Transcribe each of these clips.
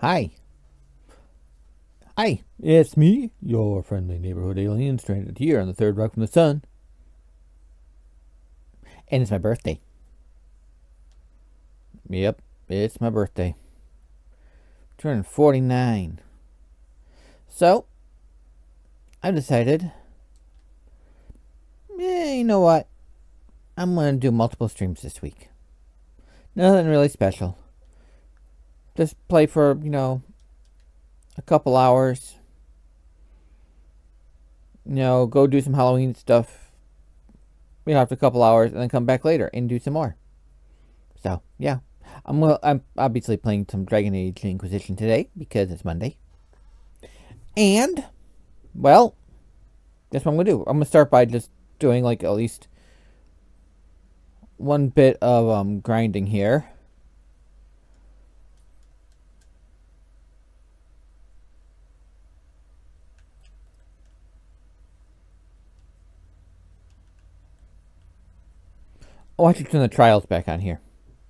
Hi. Hi, it's me, your friendly neighborhood alien, stranded here on the third rock from the sun. And it's my birthday. Yep, it's my birthday. Turning 49. So, I've decided, you know what? I'm going to do multiple streams this week. Nothing really special. Just play for, a couple hours. Go do some Halloween stuff. After a couple hours, and then come back later and do some more. So, yeah. I'm obviously playing some Dragon Age Inquisition today because it's Monday. And, well, that's what I'm going to do. I'm going to start by just doing, at least one bit of grinding here. Oh, I should turn the trials back on here.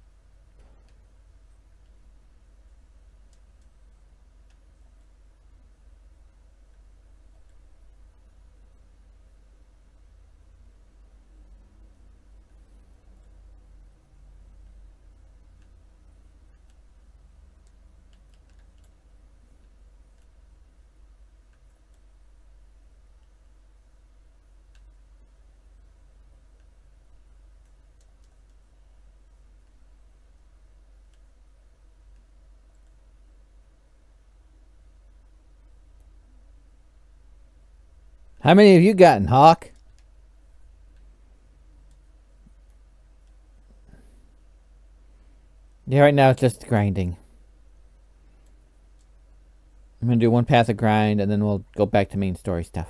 How many have you gotten, Hawk? Yeah, right now it's just grinding. I'm going to do one pass of grind, and then we'll go back to main story stuff.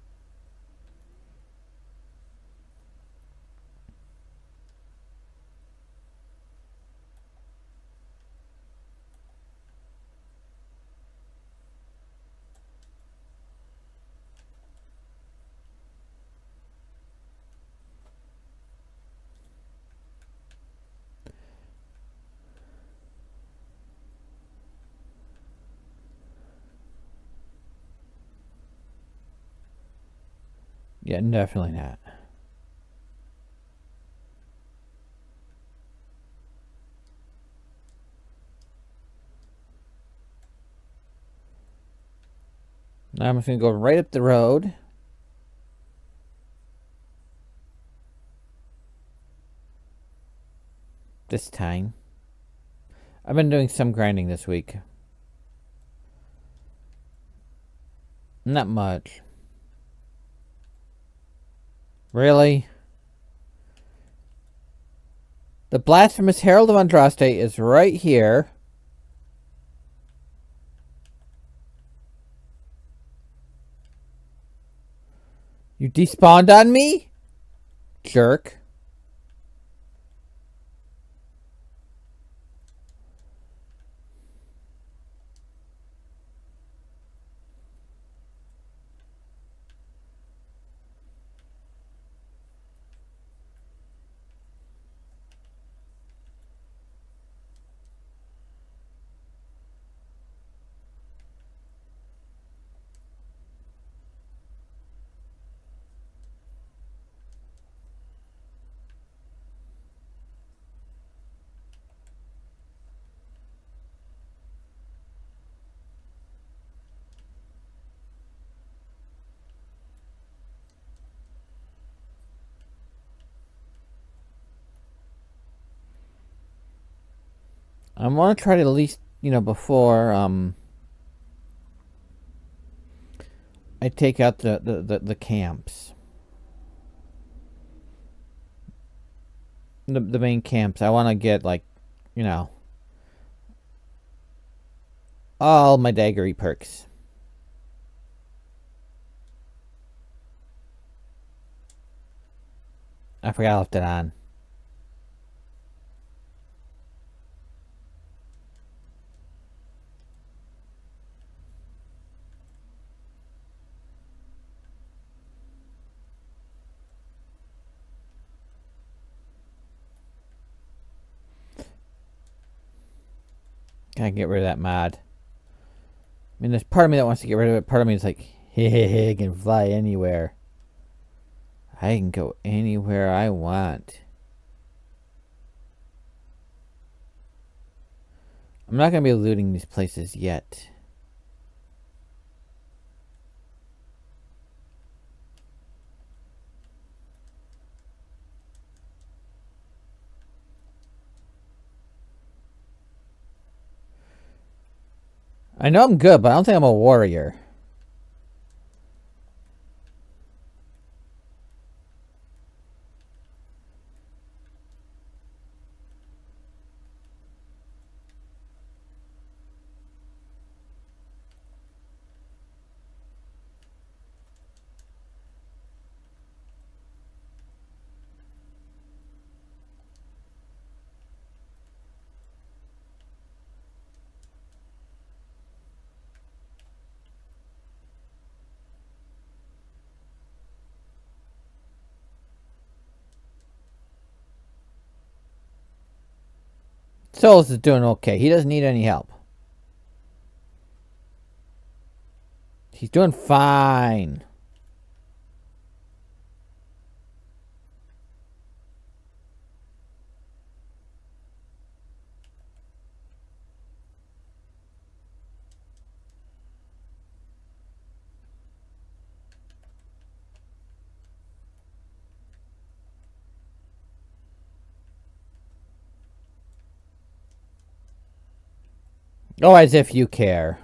Yeah, definitely not. Now I'm just going to go right up the road. This time. I've been doing some grinding this week. Not much. Really? The blasphemous Herald of Andraste is right here. You despawned on me? Jerk. I want to try to at least, before I take out the camps. The main camps. I want to get, all my daggery perks. I forgot I left it on. Gotta get rid of that mod. mean, there's part of me that wants to get rid of it. Part of me is like, hey, I can fly anywhere. I can go anywhere I want. I'm not going to be looting these places yet. I know I'm good, but I don't think I'm a warrior. Souls is doing okay. He doesn't need any help. He's doing fine. Oh, as if you care.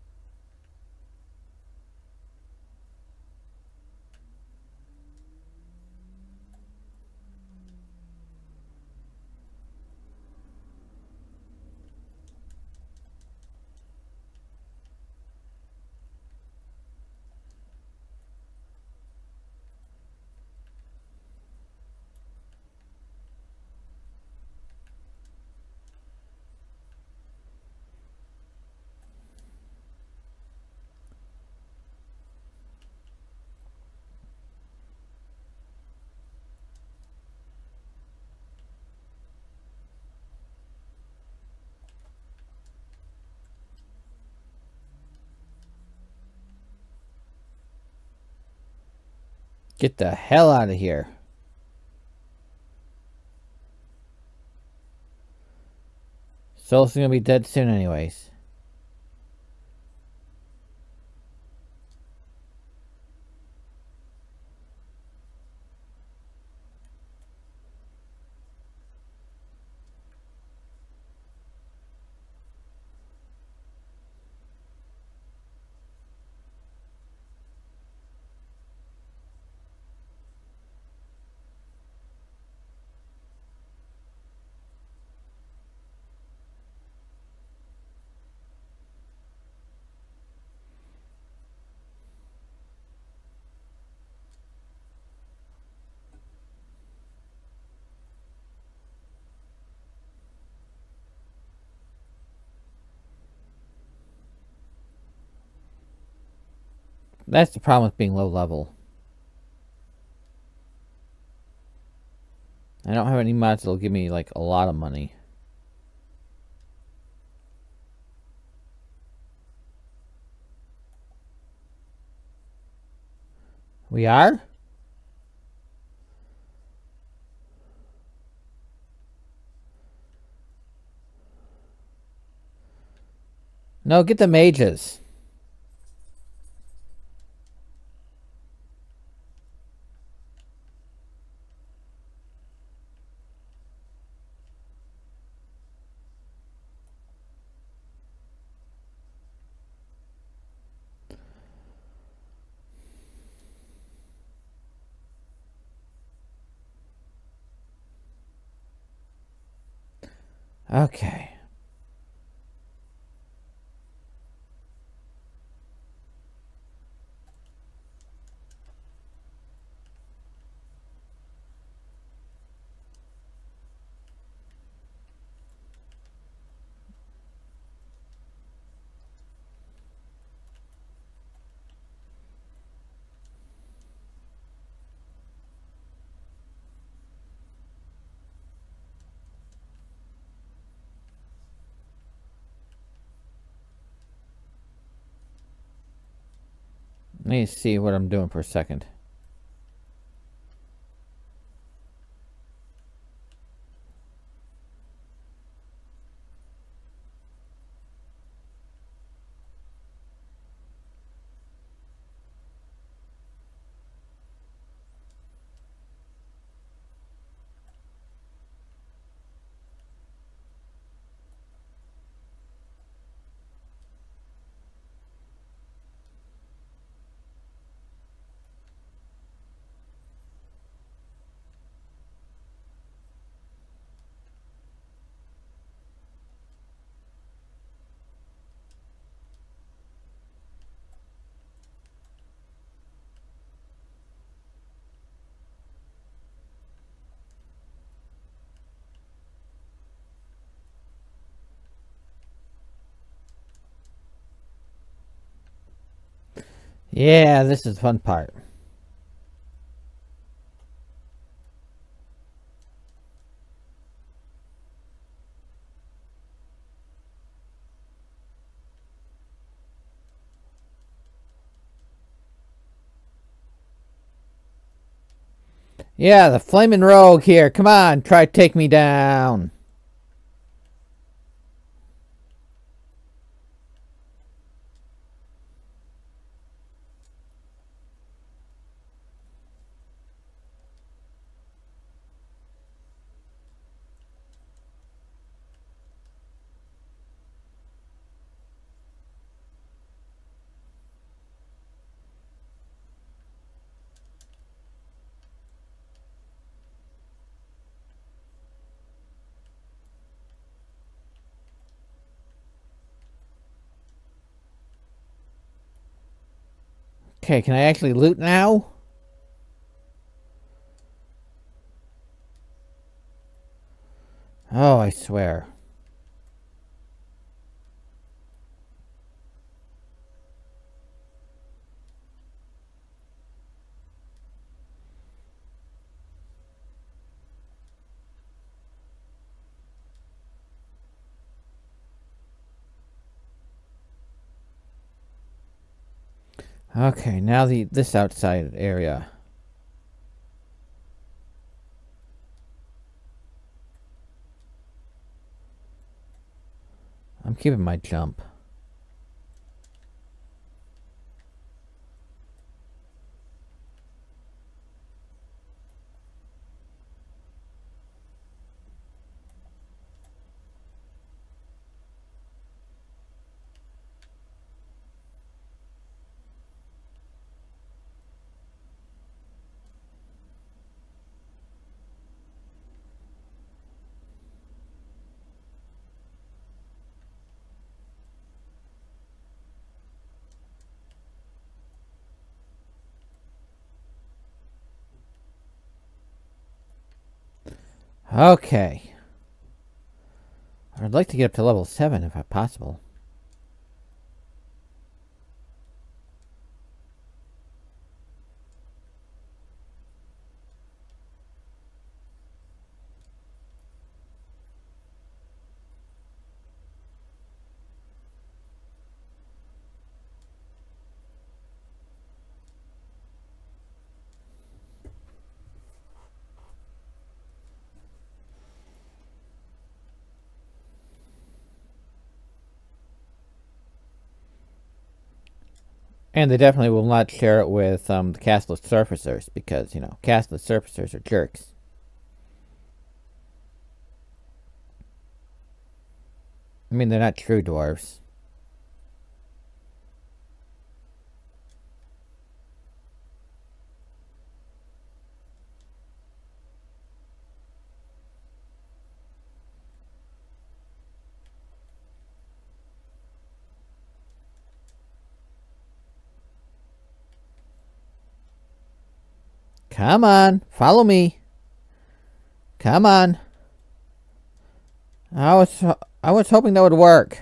Get the hell out of here. Sol's gonna be dead soon anyways. That's the problem with being low level. I don't have any mods that'll give me like a lot of money. We are? No, get the mages. Okay. Let me see what I'm doing for a second. Yeah, this is the fun part. Yeah, the flaming rogue here. Come on, try to take me down. Okay, can I actually loot now? Oh, I swear. Okay, now this outside area. I'm keeping my jump. Okay. I'd like to get up to level 7 if possible. And they definitely will not share it with the castless surfacers because, you know, castless surfacers are jerks. I mean, they're not true dwarves. Come on, follow me. Come on. I was hoping that would work.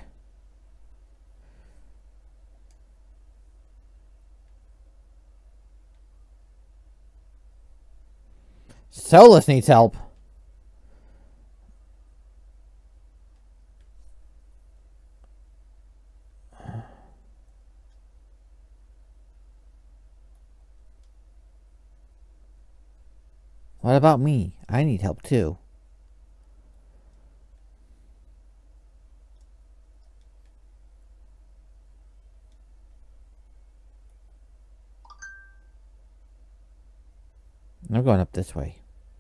Solus needs help. What about me? I need help too. I'm going up this way.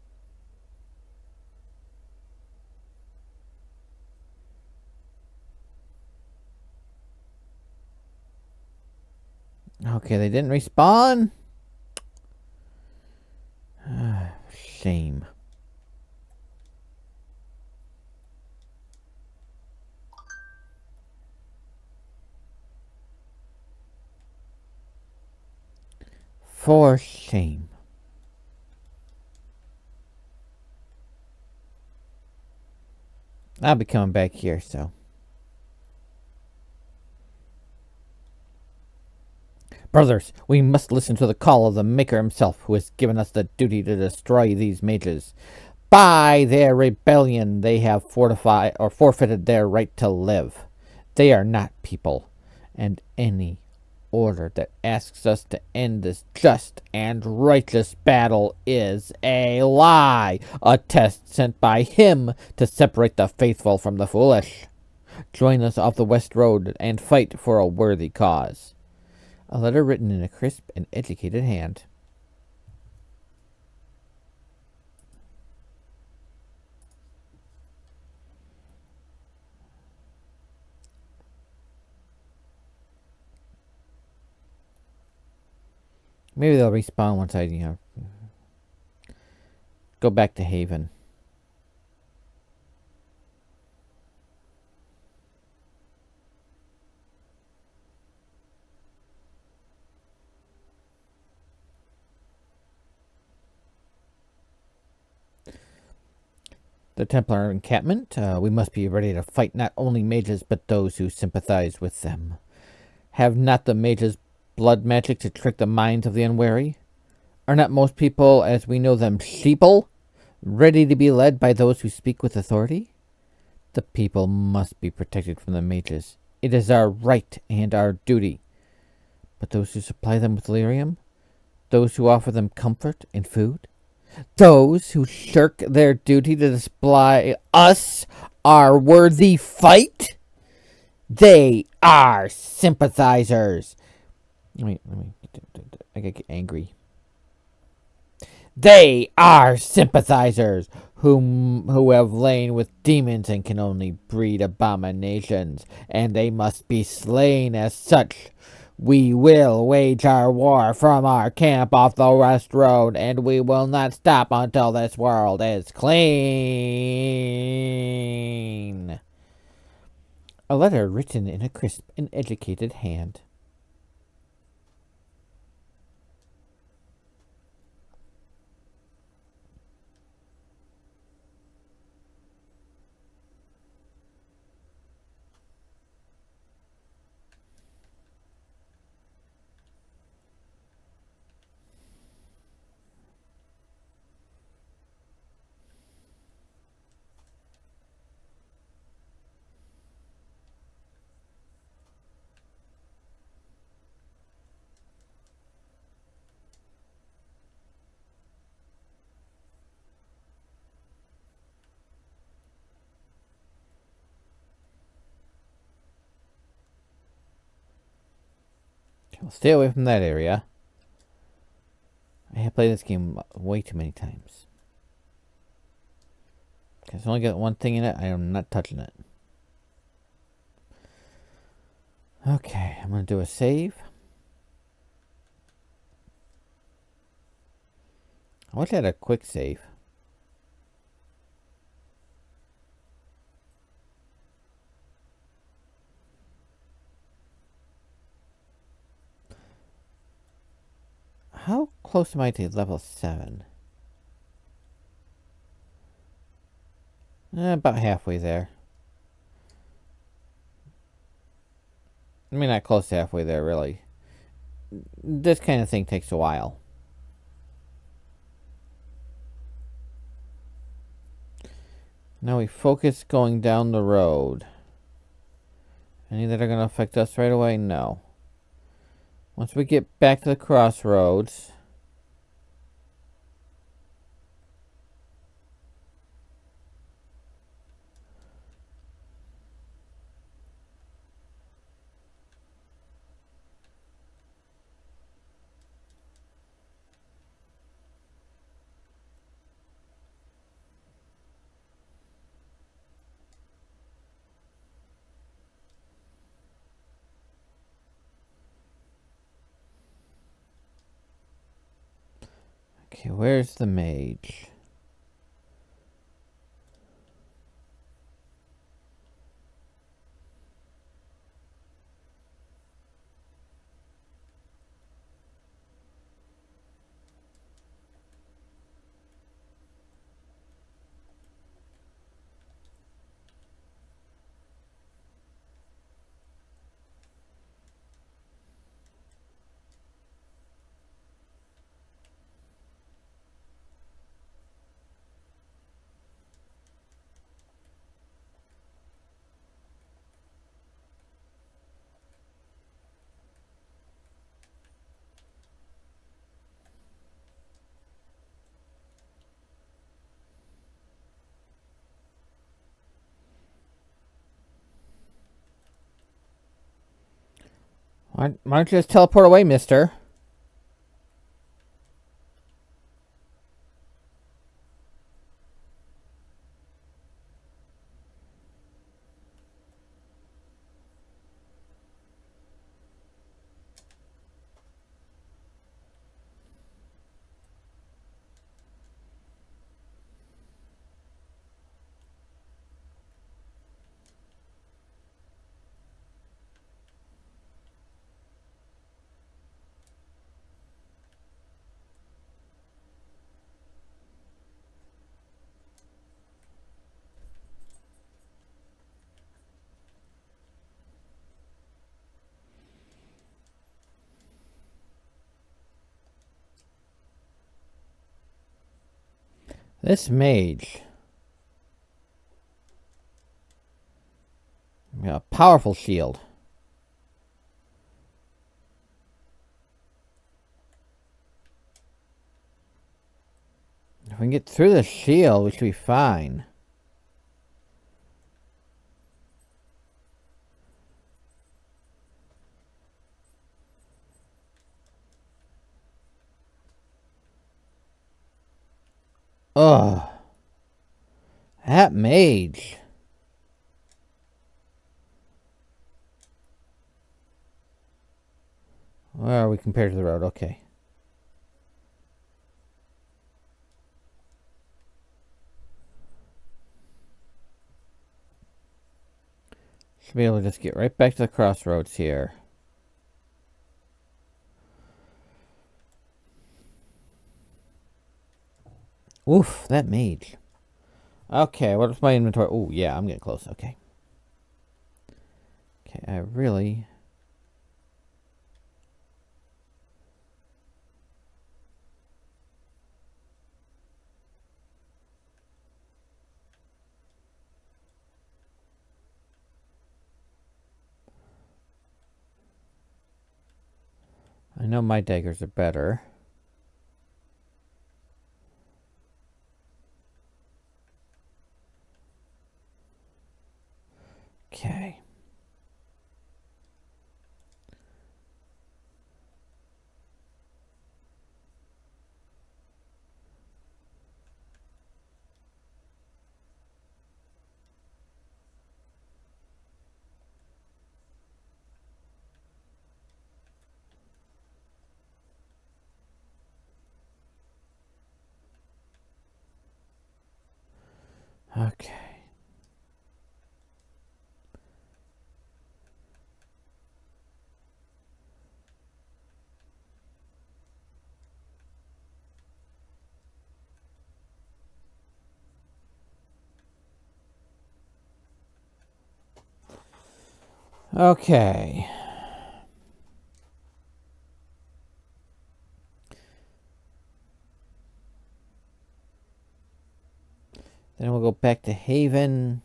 Okay, they didn't respawn. Shame. For shame. I'll be coming back here, so. Brothers, we must listen to the call of the Maker himself, who has given us the duty to destroy these mages. By their rebellion, they have fortified or forfeited their right to live. They are not people, and any order that asks us to end this just and righteous battle is a lie, a test sent by him to separate the faithful from the foolish. Join us off the West Road and fight for a worthy cause. A letter written in a crisp and educated hand. Maybe they'll respawn once I, go back to Haven. The Templar encampment. We must be ready to fight not only mages, but those who sympathize with them. Have not the mages blood magic to trick the minds of the unwary? Are not most people, as we know them, sheeple, ready to be led by those who speak with authority? The people must be protected from the mages. It is our right and our duty. But those who supply them with lyrium? Those who offer them comfort and food? Those who shirk their duty to display us our worthy fight? They are sympathizers. I get angry. They are sympathizers who have lain with demons and can only breed abominations, and they must be slain as such. We will wage our war from our camp off the West Road, and we will not stop until this world is clean. A letter written in a crisp and educated hand. Stay away from that area. I have played this game way too many times. It's only got one thing in it. I am not touching it. Okay, I'm going to do a save. I wish I had a quick save. How close am I to level 7? About halfway there. I mean, not close to halfway there, really. This kind of thing takes a while. Now we focus going down the road. Any that are going to affect us right away? No. Once we get back to the crossroads, Okay, where's the mage? Why don't you just teleport away, mister? This mage. Yeah, a powerful shield. If we can get through the shield, we should be fine. Ugh. That mage. Where are we compared to the road? Okay. Should be able to just get right back to the crossroads here. Oof, that mage. Okay, what's my inventory? Oh, yeah, I'm getting close. Okay. Okay, I really... I know my daggers are better. Okay. Okay. Okay. Then we'll go back to Haven.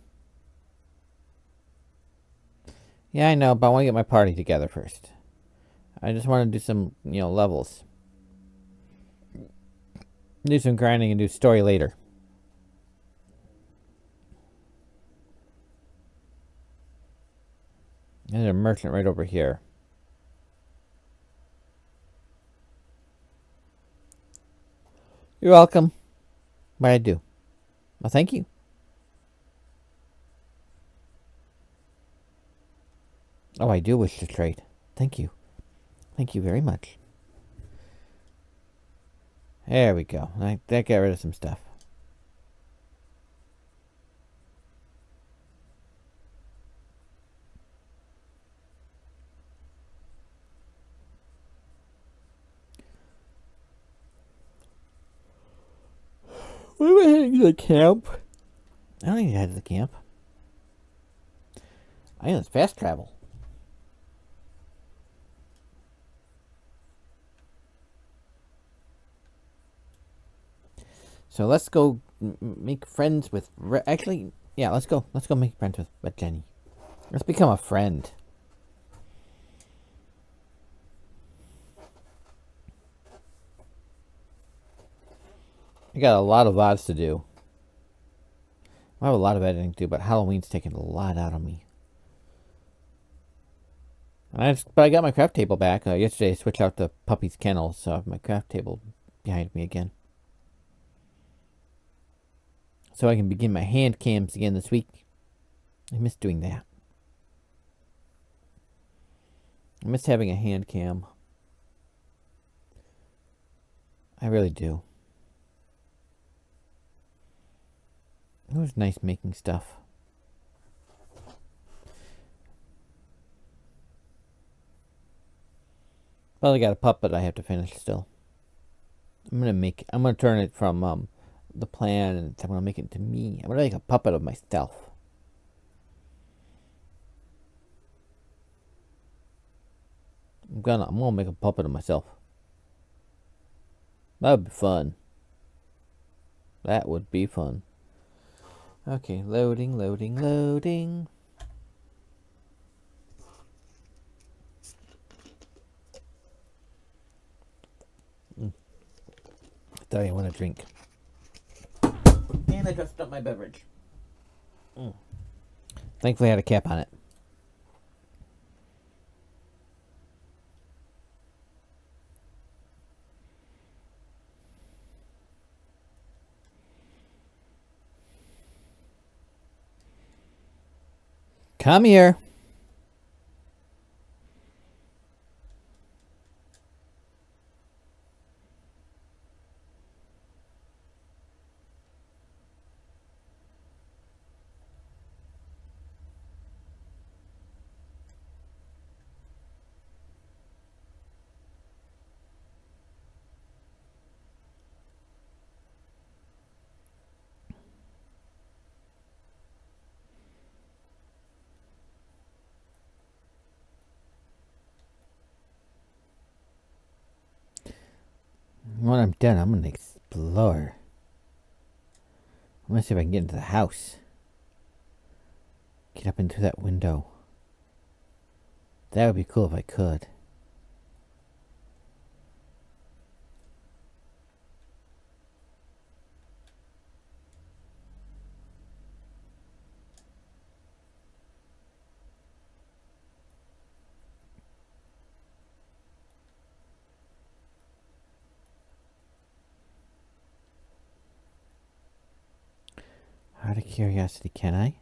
Yeah, I know, but I want to get my party together first. I just want to do some, levels. Do some grinding and do story later. There's a merchant right over here. You're welcome. What'd I do? Well, thank you. Oh, I do wish to trade. Thank you. Thank you very much. There we go. That got rid of some stuff. When am I heading to the camp? I don't need to head to the camp. I know it's fast travel. So let's go make friends with... Actually, yeah, let's go. Let's go make friends with Jenny. Let's become a friend. I got a lot of VODs to do. I have a lot of editing to do, but Halloween's taking a lot out of me. But I got my craft table back. Yesterday I switched out the puppy's kennel, so I have my craft table behind me again. So I can begin my hand cams again this week. I miss doing that. I miss having a hand cam. I really do. It was nice making stuff. Well, I got a puppet I have to finish still. I'm gonna turn it from the plan, and I'm gonna make it to me. I'm gonna make a puppet of myself. I'm gonna make a puppet of myself. That would be fun. That would be fun. Okay, loading, loading, loading. I thought I want to drink. And I just dumped my beverage. Thankfully I had a cap on it. Come here. When I'm done, I'm going to explore. I'm going to see if I can get into the house. Get up into that window. That would be cool if I could. Out of curiosity, can I?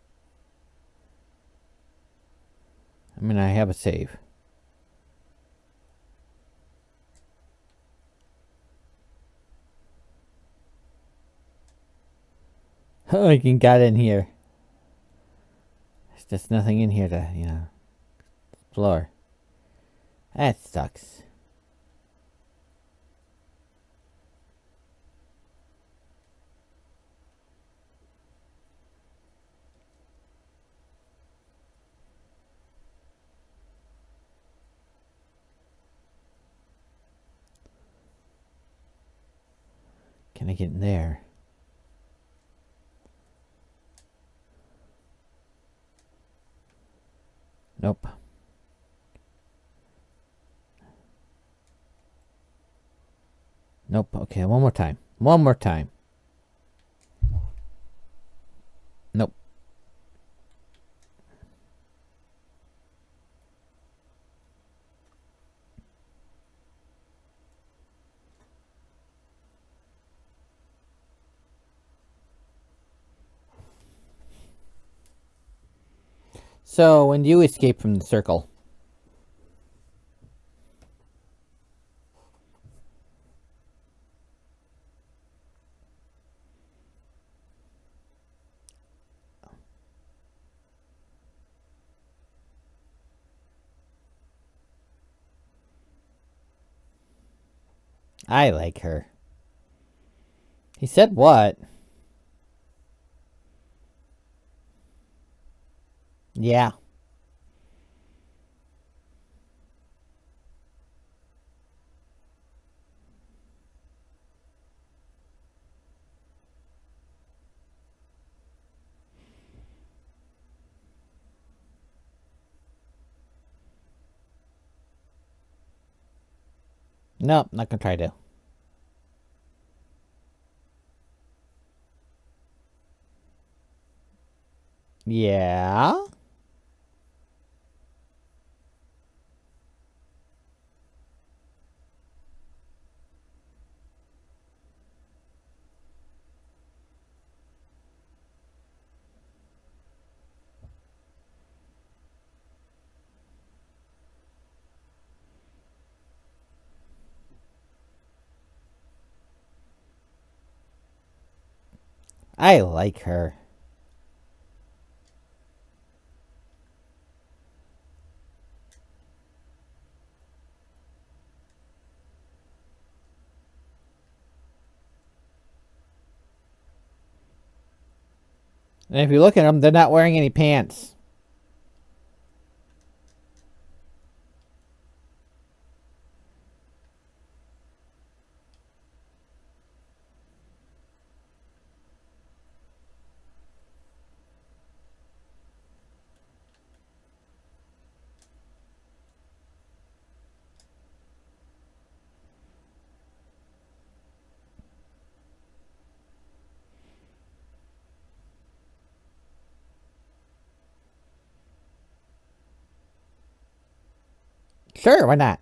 I mean, I have a save. Oh, I can get in here. There's just nothing in here to, explore. That sucks. Can I get in there? Nope. Nope. Okay, one more time. One more time. Nope. So, when you escape from the circle? I like her. He said what? Yeah. Nope, not gonna try to. Yeah. I like her. And if you look at them, they're not wearing any pants. Sure, why not?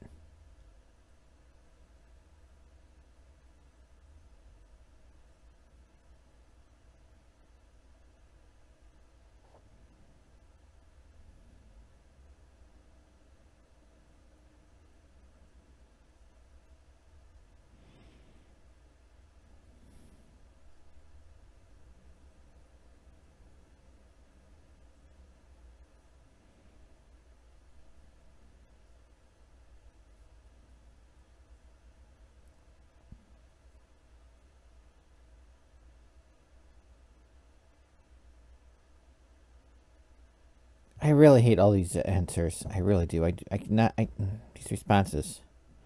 I really hate all these answers. I really do. I cannot. These responses.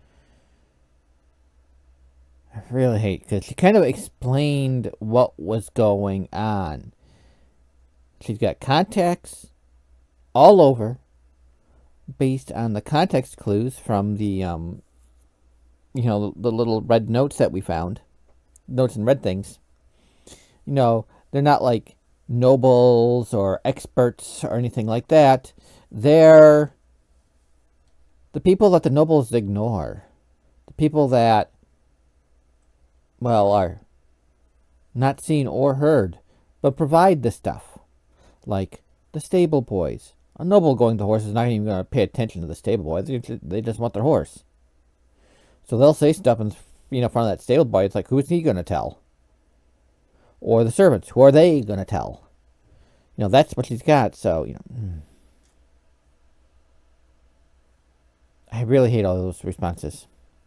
I really hate because she kind of explained what was going on. She's got contacts all over based on the context clues from the the little red notes that we found. Notes and red things. They're not like nobles or experts or anything like that. They're the people that the nobles ignore. The people that, well, are not seen or heard, but provide the stuff. Like the stable boys. A noble going to horse is not even going to pay attention to the stable boy. They just want their horse. So they'll say stuff in front of that stable boy. It's like, who's he going to tell? Or the servants. Who are they going to tell? That's what she's got. So, I really hate all those responses.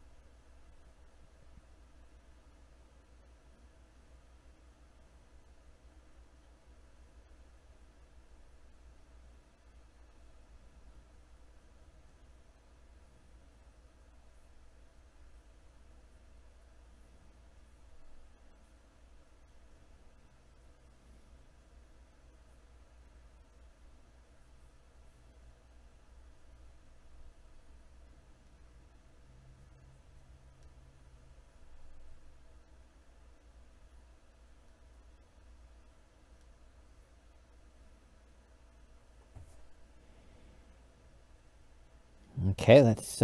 Okay, let's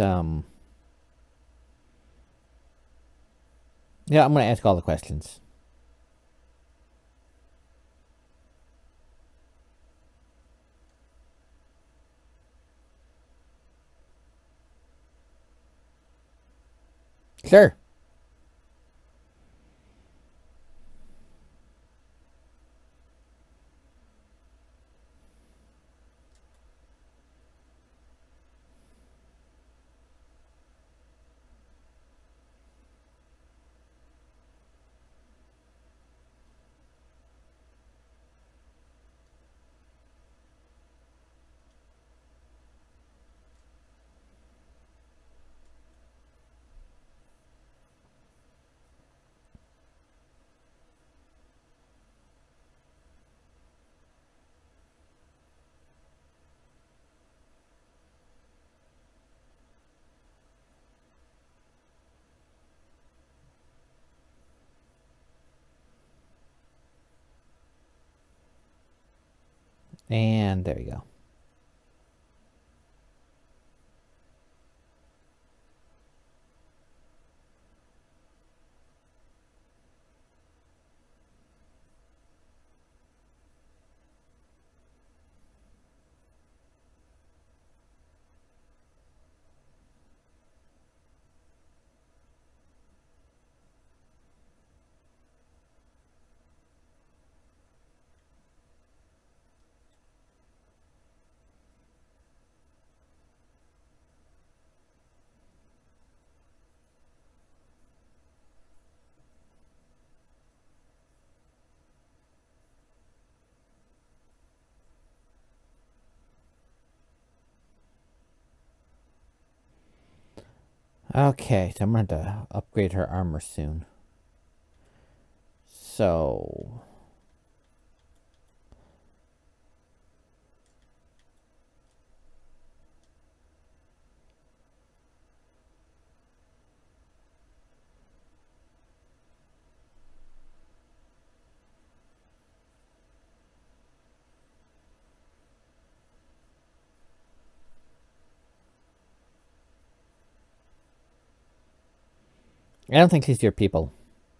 yeah, I'm going to ask all the questions. Sure. And there you go. Okay, so I'm going to upgrade her armor soon. So... I don't think she's your people.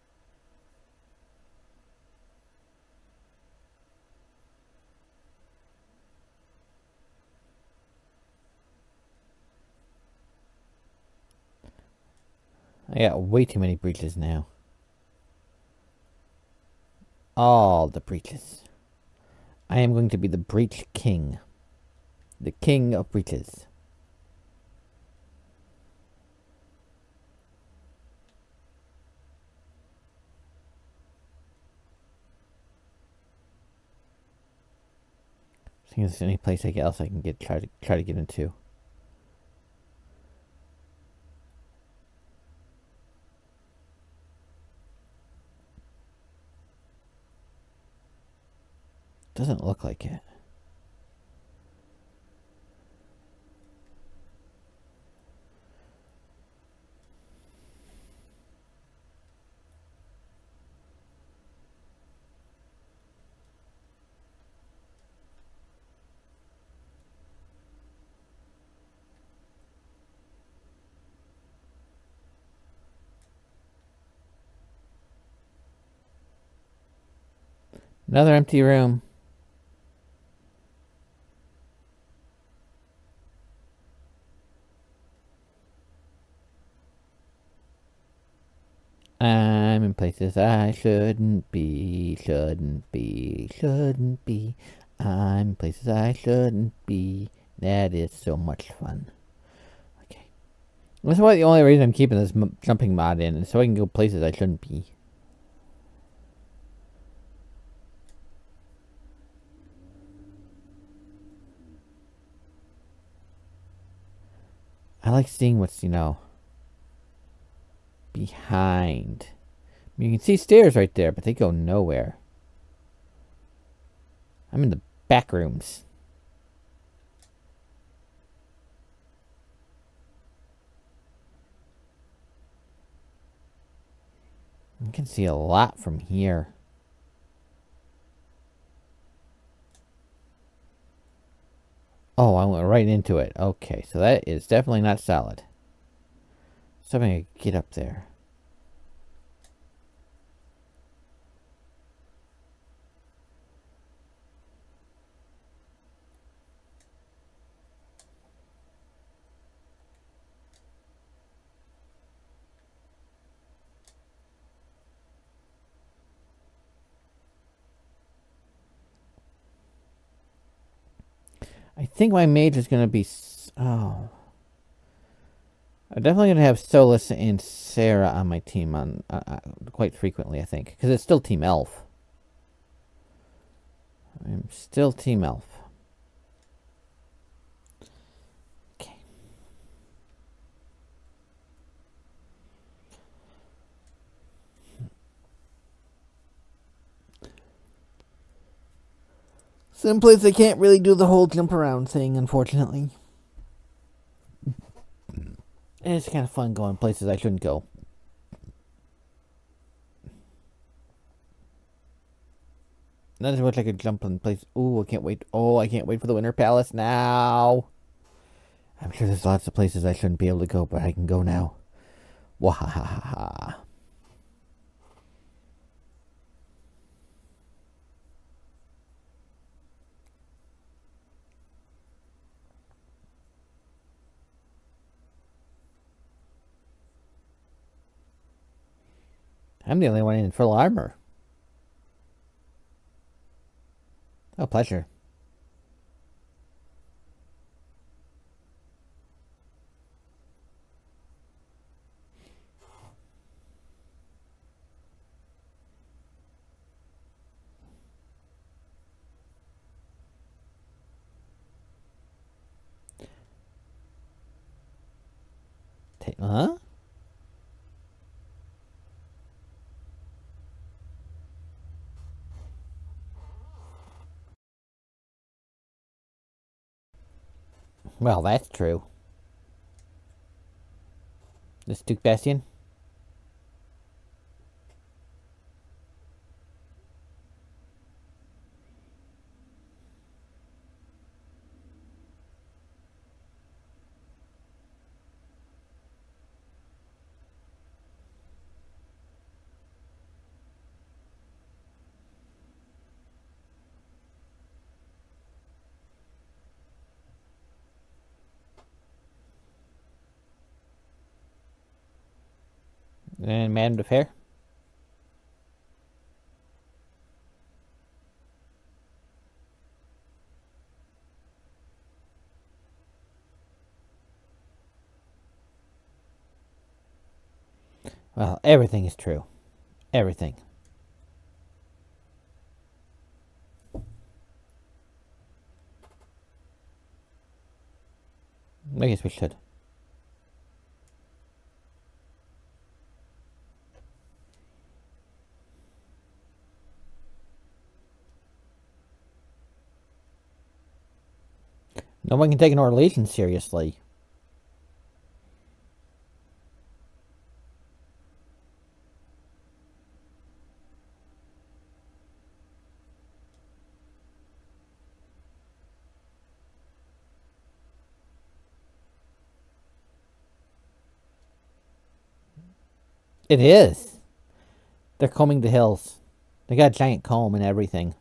I got way too many breaches now. All the breaches. I am going to be the breach king. The king of breaches. I think there's any place else I can try to get into. Doesn't look like it. Another empty room. I'm in places I shouldn't be, shouldn't be, shouldn't be. I'm in places I shouldn't be. That is so much fun. Okay. That's why the only reason I'm keeping this jumping mod in is so I can go places I shouldn't be. I like seeing what's, behind. I mean, you can see stairs right there, but they go nowhere. I'm in the back rooms. You can see a lot from here. Oh, I went right into it. Okay, so that is definitely not solid. Something to get up there. I think my mage is going to be... Oh. I'm definitely going to have Solus and Sarah on my team on quite frequently, I think. Because it's still Team Elf. I'm still Team Elf. Okay. Some place I can't really do the whole jump around thing, unfortunately. And it's kind of fun going places I shouldn't go. Not as much I could jump in place. Ooh, I can't wait. Oh, I can't wait for the Winter Palace now. I'm sure there's lots of places I shouldn't be able to go, but I can go now. Wahahaha. I'm the only one in full armor. Oh, pleasure. Huh? Well, that's true. This Duke Bastion? And Madame de Fair? Well, everything is true. Everything. I guess we should. No one can take an Orleans seriously. It is. They're combing the hills. They got a giant comb and everything.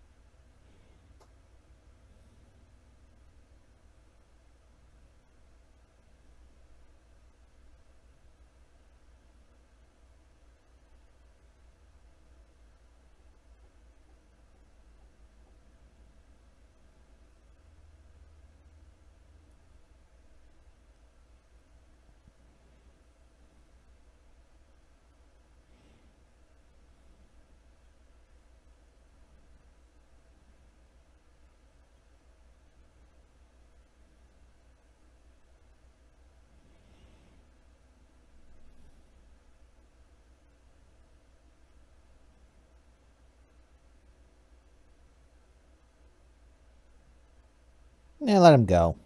Yeah, let him go.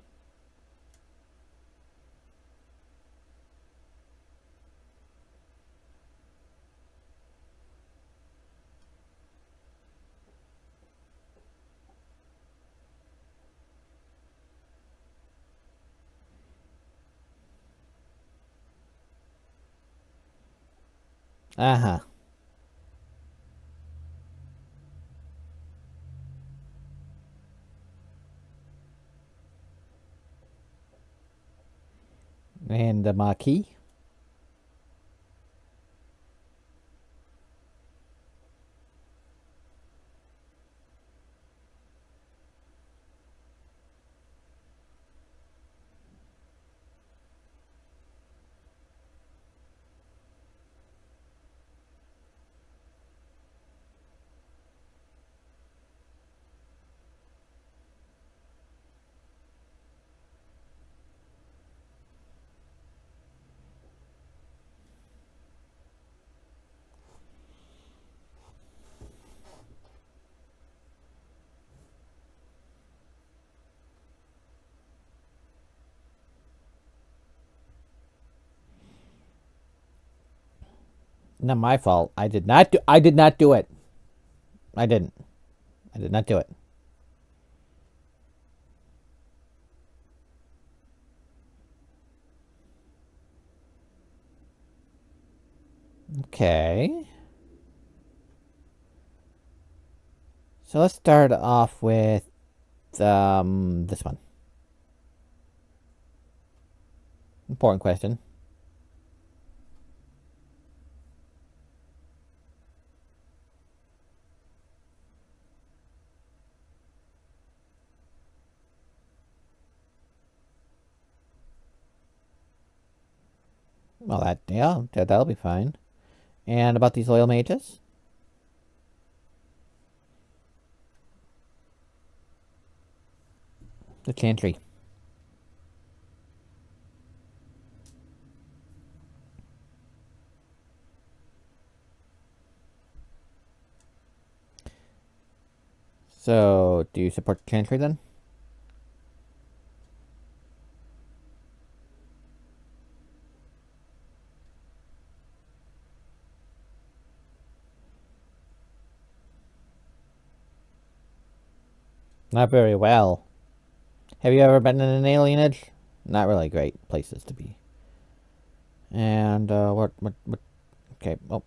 Uh-huh. And the Marquis. Not my fault. I did not do it. I didn't. I did not do it. Okay. So let's start off with this one. Important question. Well, that'll be fine. And about these loyal mages? The chantry. So, do you support the chantry then? Not very well. Have you ever been in an alienage? Not really great places to be. And, what, okay, oh.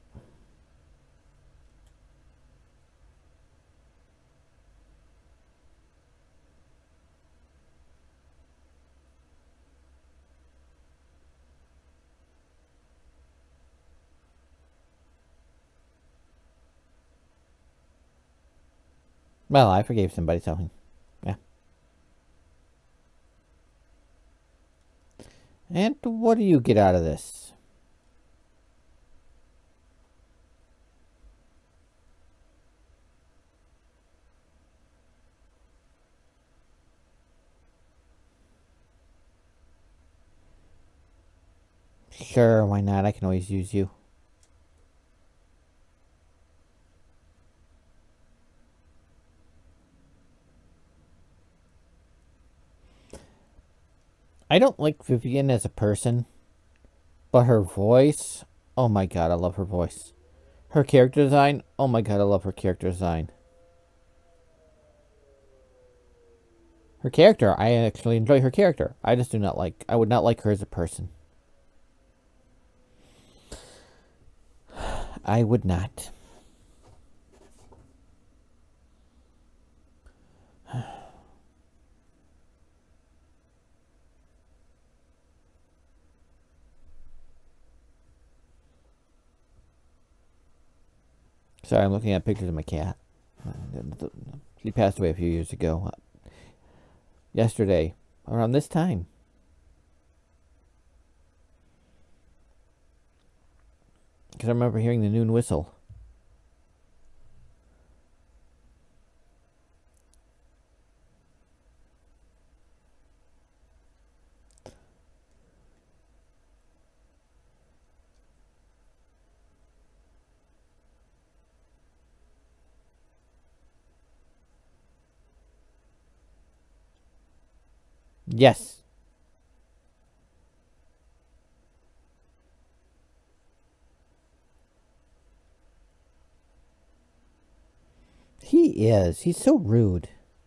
Well, I forgave somebody, so, yeah. And what do you get out of this? Sure, why not? I can always use you. I don't like Vivian as a person, but her voice, oh my god, I love her voice. Her character design, oh my god, I love her character design. Her character, I actually enjoy her character. I just do not like, I would not like her as a person. I would not. Sorry, I'm looking at pictures of my cat. She passed away a few years ago. Yesterday, around this time. Because I remember hearing the noon whistle. Yes. He is. He's so rude.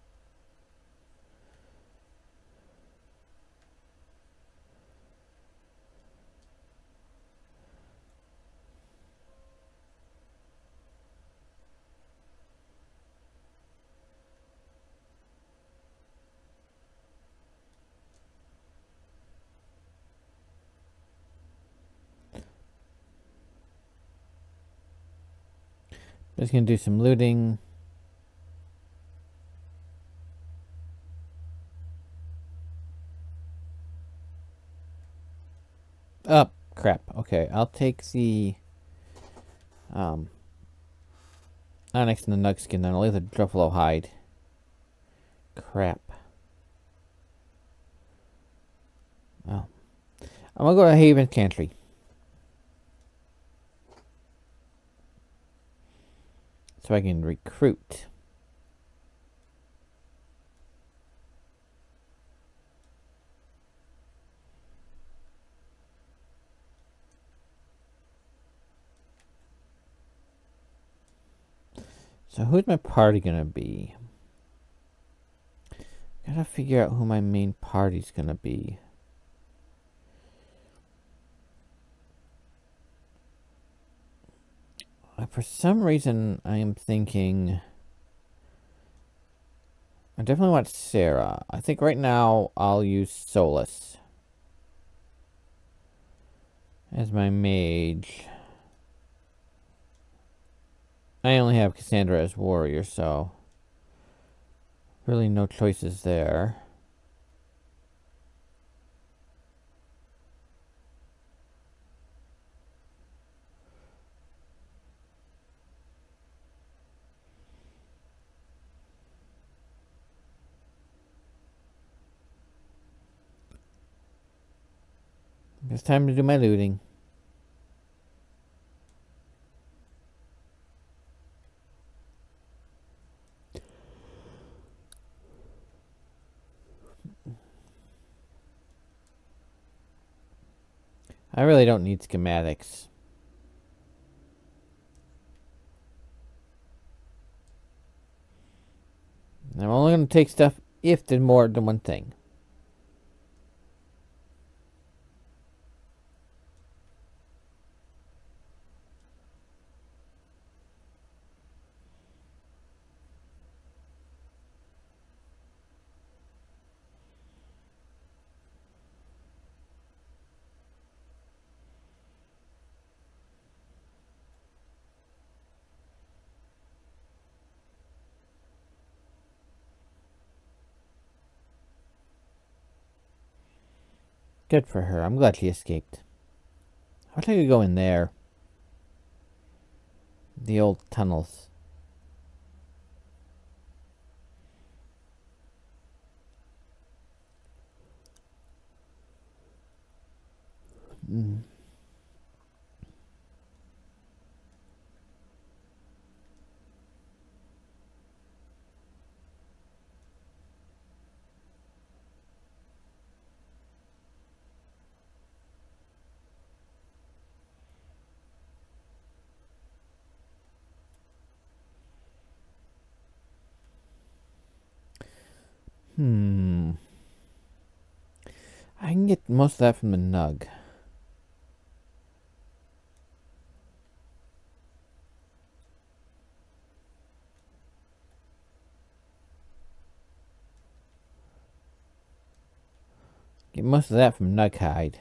Just gonna do some looting. Oh, crap. Okay, I'll take the Onyx and the Nug skin, then I'll leave the Druffalo hide. Crap. Oh. I'm gonna go to Haven Chantry. So I can recruit. So who's my party gonna be? Gotta figure out who my main party's gonna be. For some reason, I am thinking I definitely want Sarah. I think right now I'll use Solus as my mage. I only have Cassandra as warrior, so really no choices there. It's time to do my looting. I really don't need schematics. I'm only going to take stuff if there's more than one thing. Good for her. I'm glad she escaped. I wish I could go in there. The old tunnels. Mm. I can get most of that from the Nug. Get most of that from Nug Hide.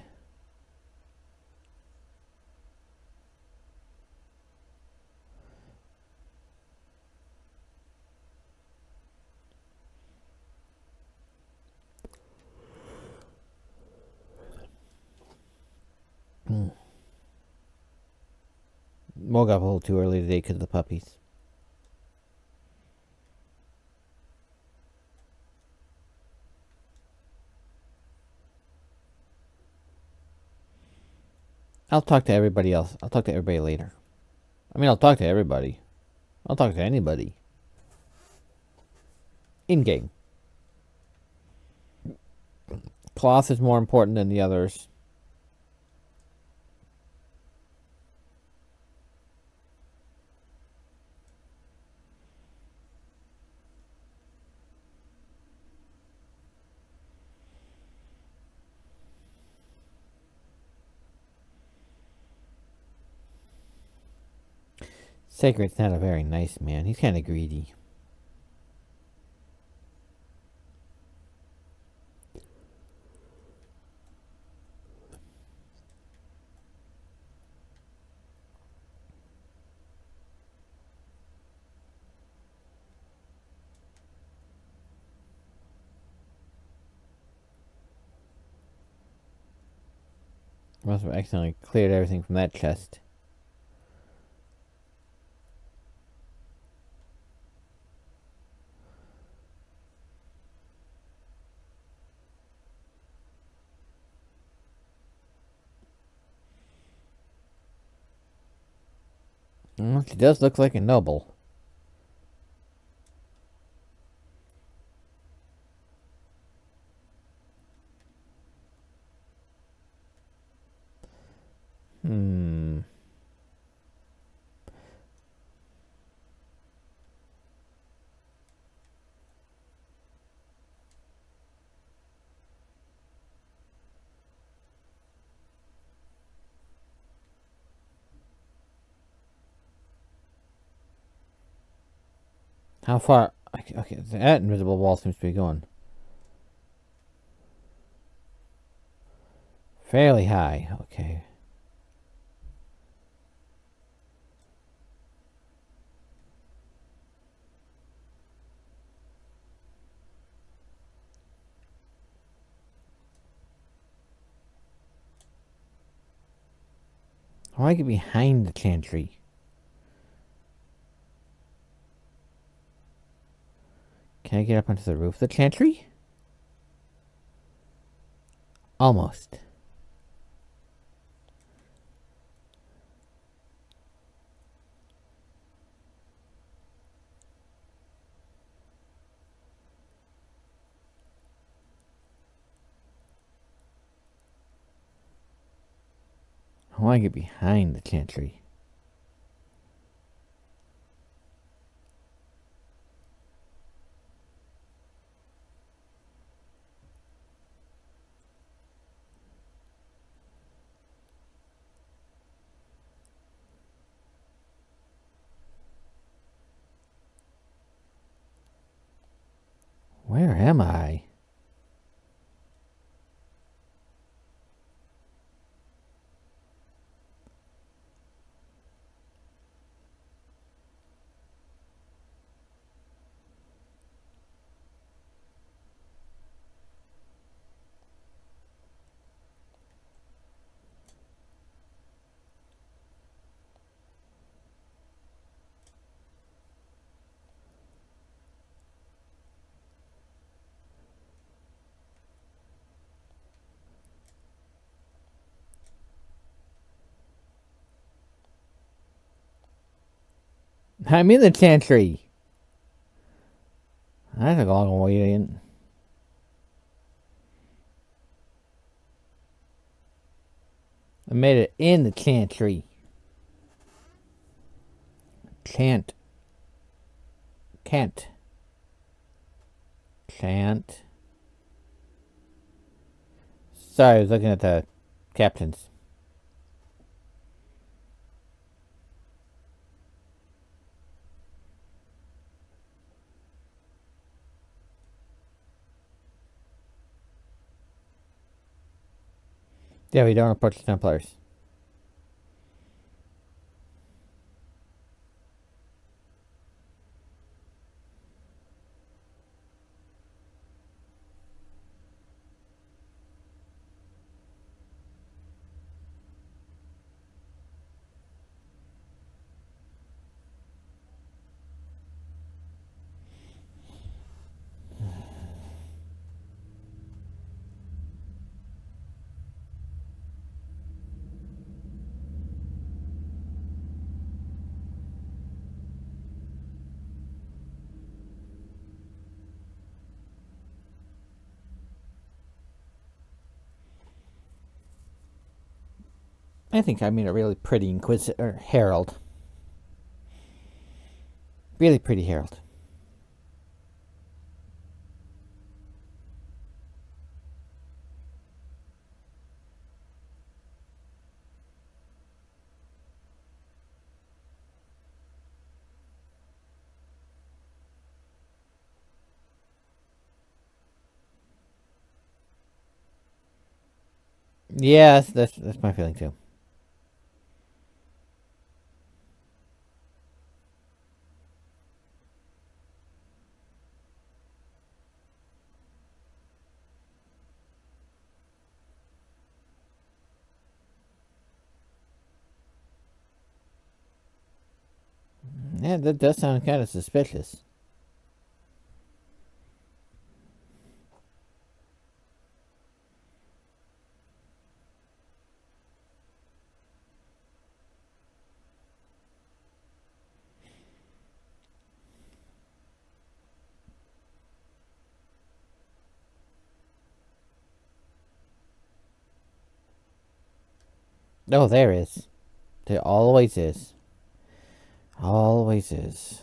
Woke up a little too early today because of the puppies. I'll talk to everybody else. I'll talk to everybody later. I mean, I'll talk to everybody. I'll talk to anybody. In-game. Cloth is more important than the others. Sacred's not a very nice man. He's kind of greedy. Must have accidentally cleared everything from that chest. Well, she does look like a noble. How far? Okay, that invisible wall seems to be going fairly high. Okay. How do I get behind the chantry? Can I get up onto the roof of the chantry? Almost. How do I get behind the chantry? Where am I? I'm in the chantry. I took a long way in. I made it in the chantry. Chant. Can't. Chant. Sorry, I was looking at the captains. Yeah, we don't approach the Templars. I think I made a really pretty Inquisitor Herald. Really pretty Herald. Yes, that's my feeling too. Yeah, that does sound kind of suspicious. Oh, there is. There always is. Always is.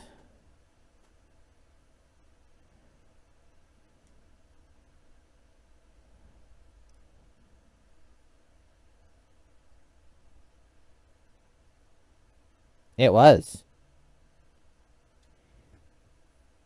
It was.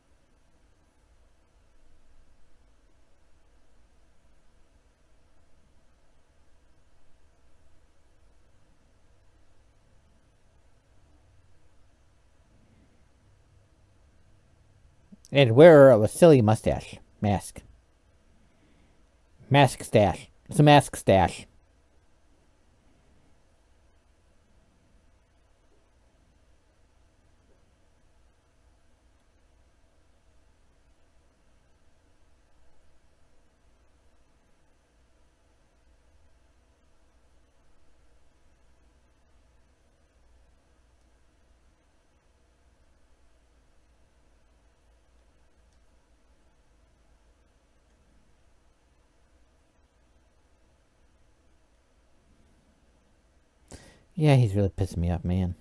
And wearer of a silly mustache. Mask. Mask stash. It's a mask stash. Yeah, he's really pissing me off, man.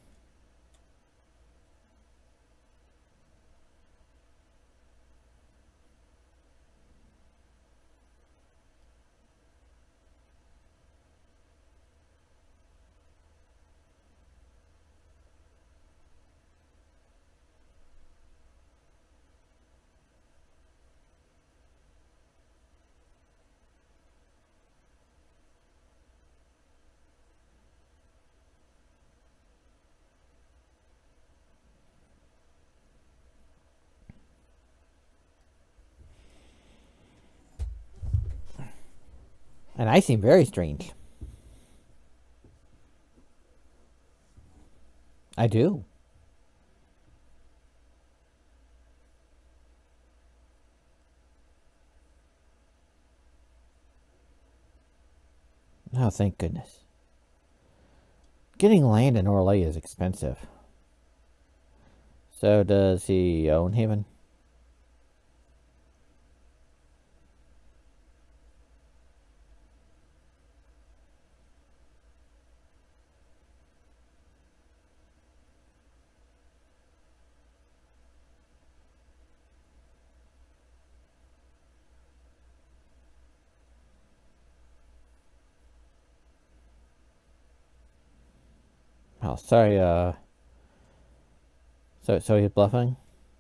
And I seem very strange. I do. Oh, thank goodness. Getting land in Orlais is expensive. So does he own Haven? Oh, sorry, so he's bluffing?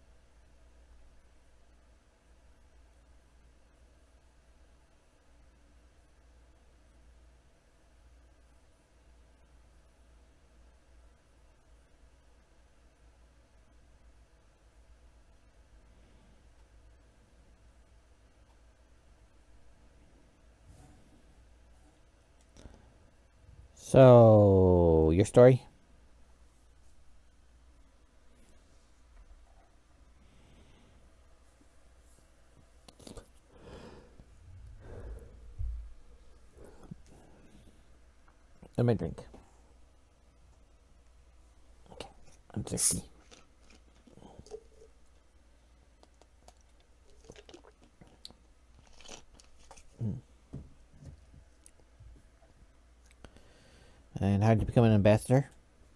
So, your story? Let me drink. Okay, I'm thirsty. And how did you become an ambassador?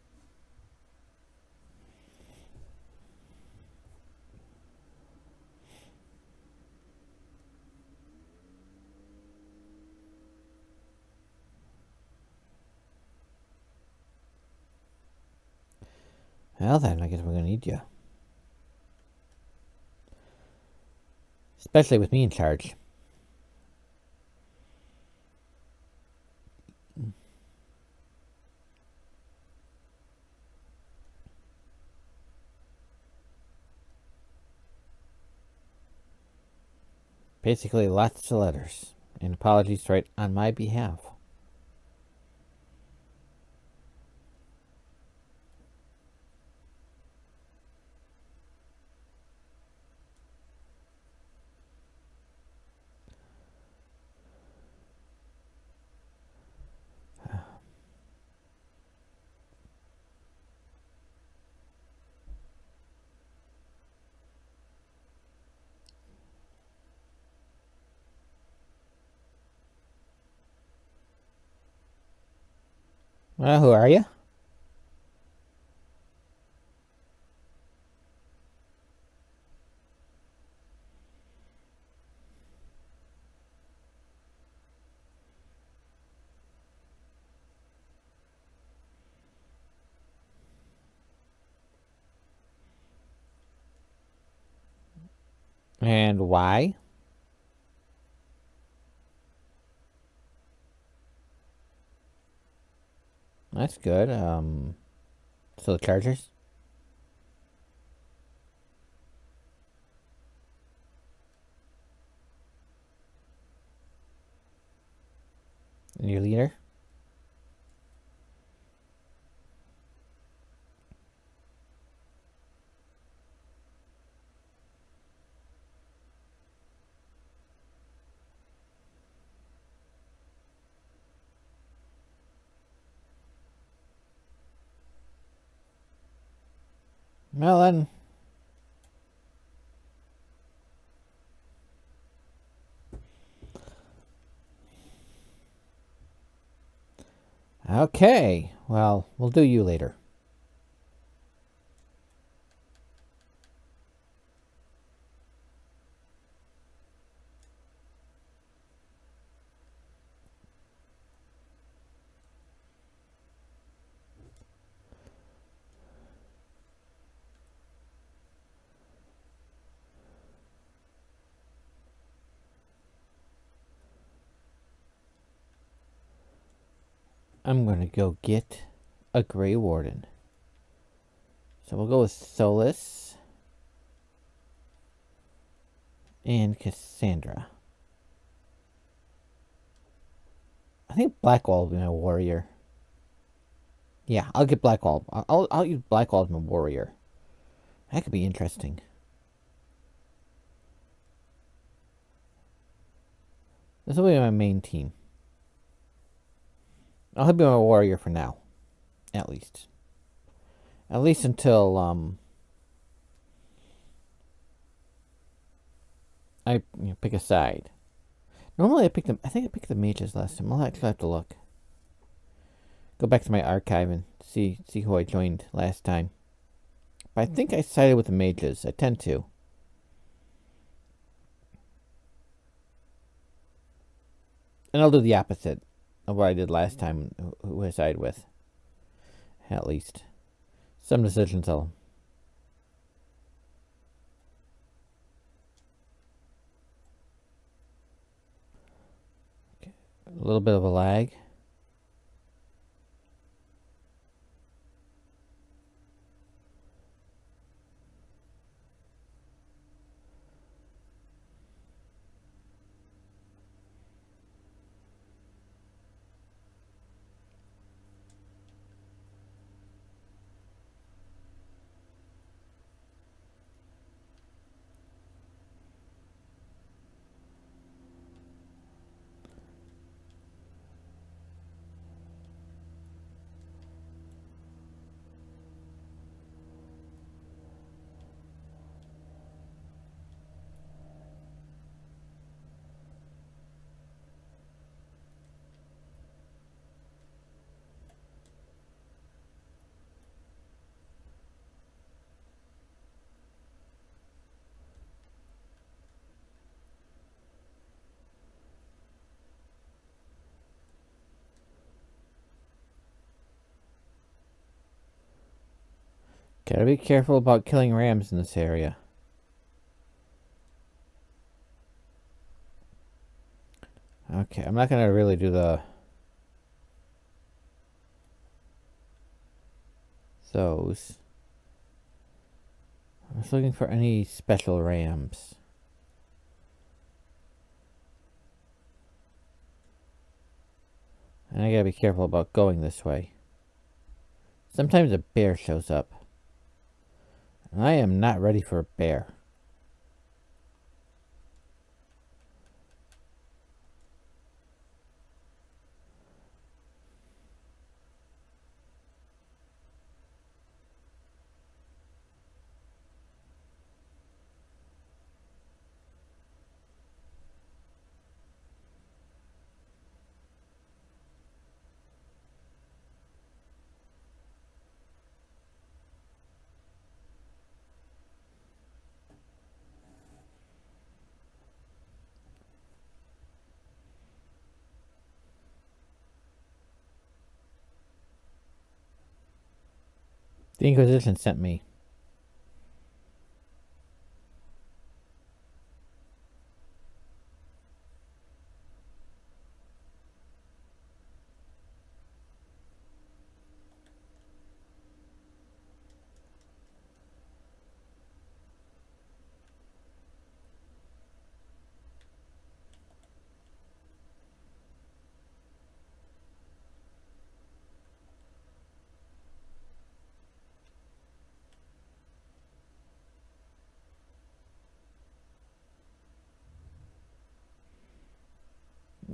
Well then, I guess we're gonna need you. Especially with me in charge. Basically, lots of letters. And apologies to write on my behalf. Well, who are you? And why? That's good. So the Chargers? Your leader? Well then. Okay. Well, we'll do you later. I'm going to go get a Grey Warden. So we'll go with Solus and Cassandra. I think Blackwall will be my warrior. Yeah, I'll get Blackwall. I'll use Blackwall as my warrior. That could be interesting. This will be my main team. I'll be my warrior for now. At least. At least until, I pick a side. Normally I think I picked the mages last time. I'll actually have to look. Go back to my archive and see who I joined last time. But I think I sided with the mages. I tend to. And I'll do the opposite of what I did last time, who I sided with. At least. Some decisions I'll... Okay. A little bit of a lag. Gotta be careful about killing rams in this area. Okay, I'm not gonna really do those. I was looking for any special rams. And I gotta be careful about going this way. Sometimes a bear shows up. And I am not ready for a bear. The Inquisition sent me.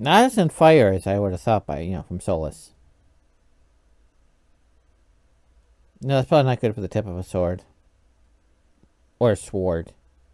Not as in fire as I would have thought by, from Solus. No, that's probably not good for the tip of a sword. Or a sword.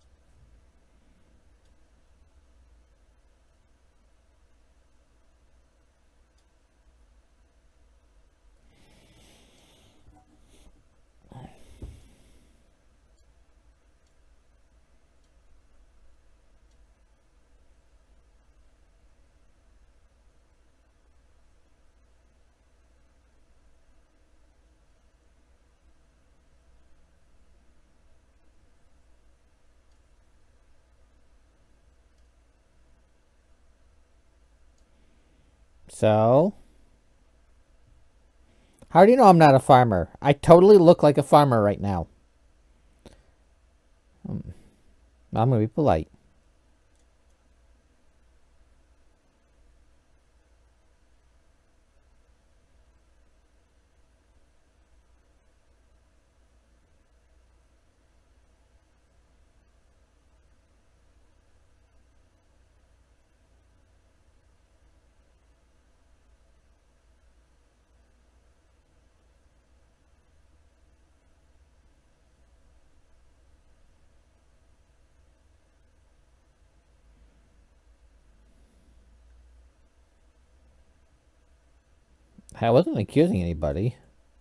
So, how do you know I'm not a farmer? I totally look like a farmer right now. I'm going to be polite. I wasn't accusing anybody.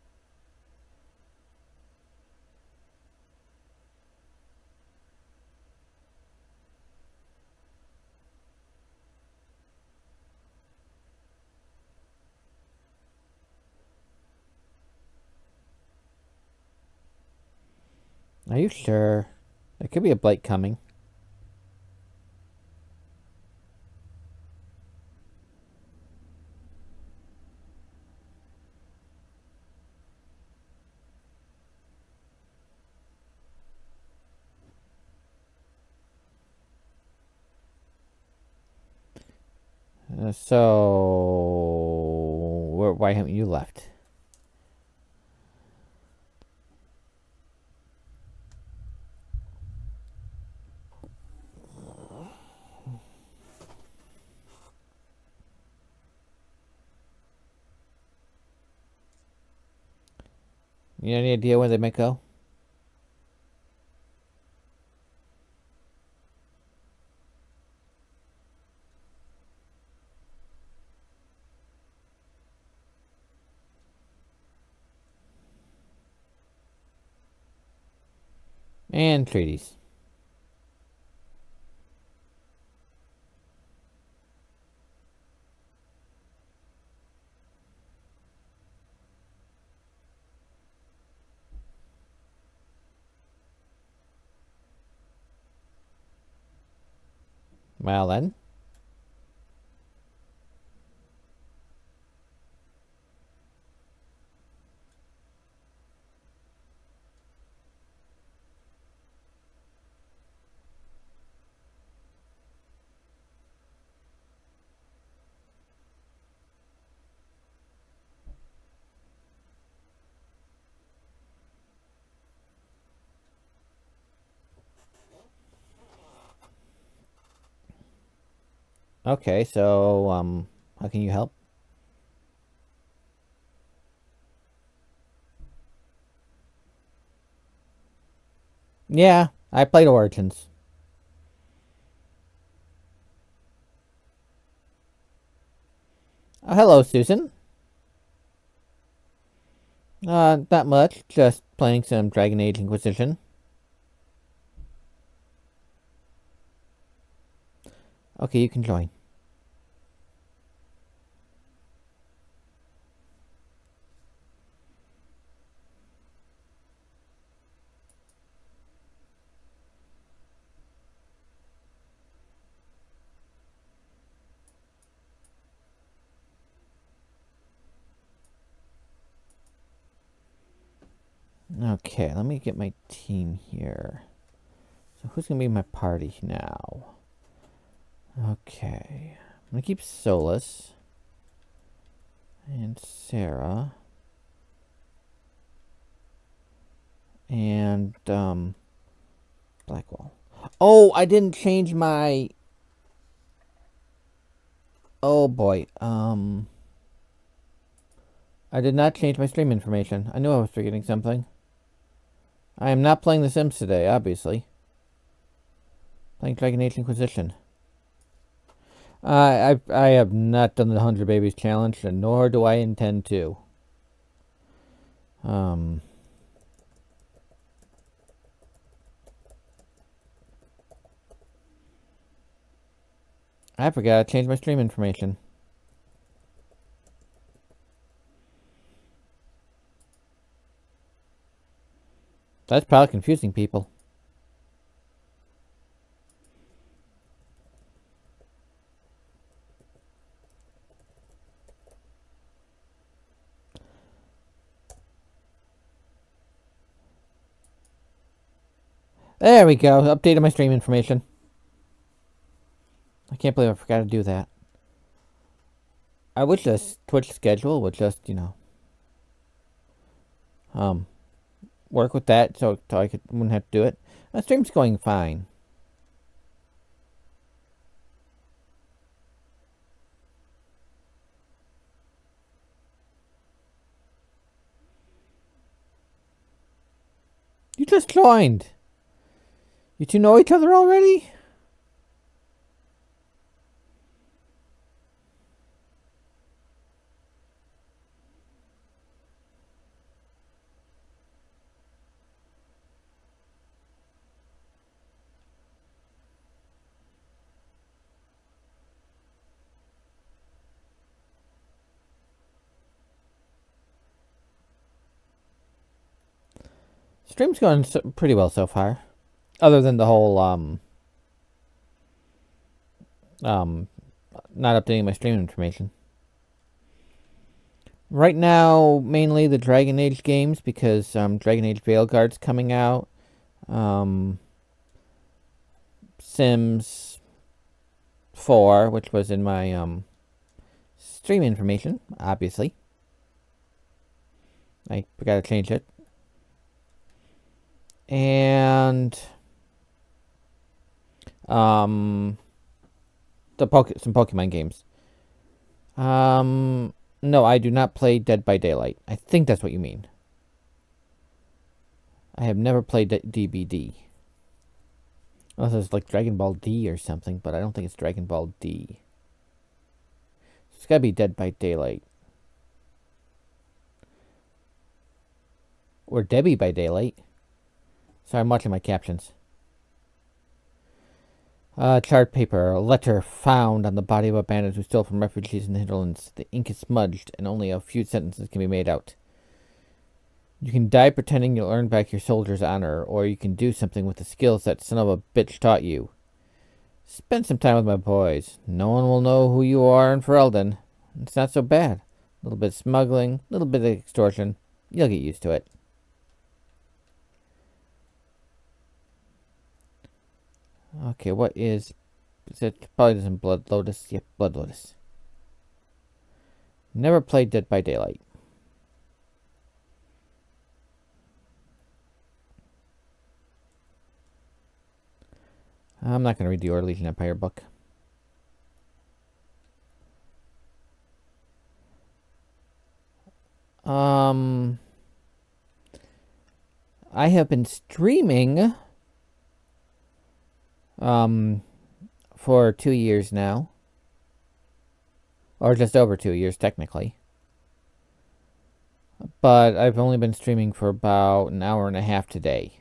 Are you sure? There could be a blight coming. Why haven't you left? You have any idea where they might go? And treaties. Well then. Okay, so, how can you help? Yeah, I played Origins. Oh, hello, Susan. Not much. Just playing some Dragon Age Inquisition. Okay, you can join. Okay, let me get my team here. So who's going to be my party now? Okay. I'm going to keep Solus. And Sarah. And, Blackwall. Oh, I didn't change my... Oh boy. I did not change my stream information. I knew I was forgetting something. I am not playing The Sims today, obviously. Playing Dragon Age Inquisition. I have not done the 100 Babies challenge, and nor do I intend to. I forgot to change my stream information. That's probably confusing people. There we go. Updated my stream information. I can't believe I forgot to do that. I wish this Twitch schedule would just, you know, work with that so I wouldn't have to do it. My stream's going fine. You just joined. You two know each other already? Stream's going pretty well so far. Other than the whole, not updating my stream information. Right now, mainly the Dragon Age games, because, Dragon Age Veilguard's coming out. Sims 4, which was in my, stream information, obviously. I forgot to change it. And some Pokemon games. No, I do not play Dead by Daylight. I think that's what you mean. I have never played DBD. Unless it's like Dragon Ball D or something, but I don't think it's Dragon Ball D. It's gotta be Dead by Daylight. Or Debbie by Daylight. Sorry, I'm watching my captions. Chart paper. A letter found on the body of a bandit who stole from refugees in the hinterlands. The ink is smudged, and only a few sentences can be made out. You can die pretending you'll earn back your soldier's honor, or you can do something with the skills that son of a bitch taught you. Spend some time with my boys. No one will know who you are in Ferelden. It's not so bad. A little bit of smuggling, a little bit of extortion. You'll get used to it. Okay, what is it? Probably doesn't Blood Lotus. Yep, Blood Lotus. Never played Dead by Daylight. I'm not going to read the Order Legion Empire book. I have been streaming for 2 years now. Or just over 2 years, technically. But I've only been streaming for about an hour and a half today.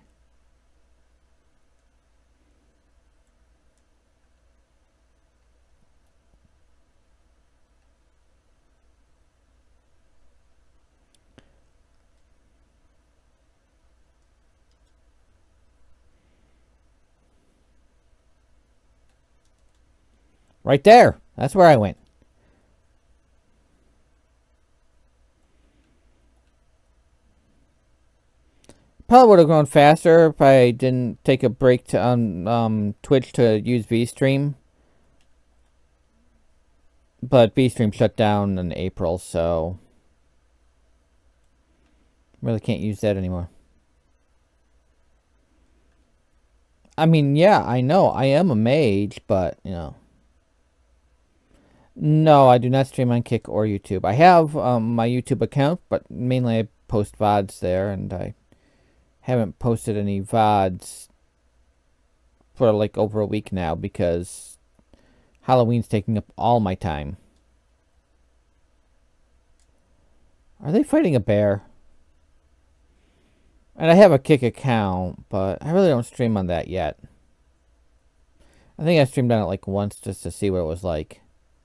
Right there. That's where I went. Probably would have gone faster if I didn't take a break to on Twitch to use VStream. But VStream shut down in April, so really can't use that anymore. I mean, yeah, I know I am a mage, but you know. No, I do not stream on Kick or YouTube. I have my YouTube account, but mainly I post VODs there, and I haven't posted any VODs for like over a week now because Halloween's taking up all my time. Are they fighting a bear? And I have a Kick account, but I really don't stream on that yet. I think I streamed on it like once just to see what it was like.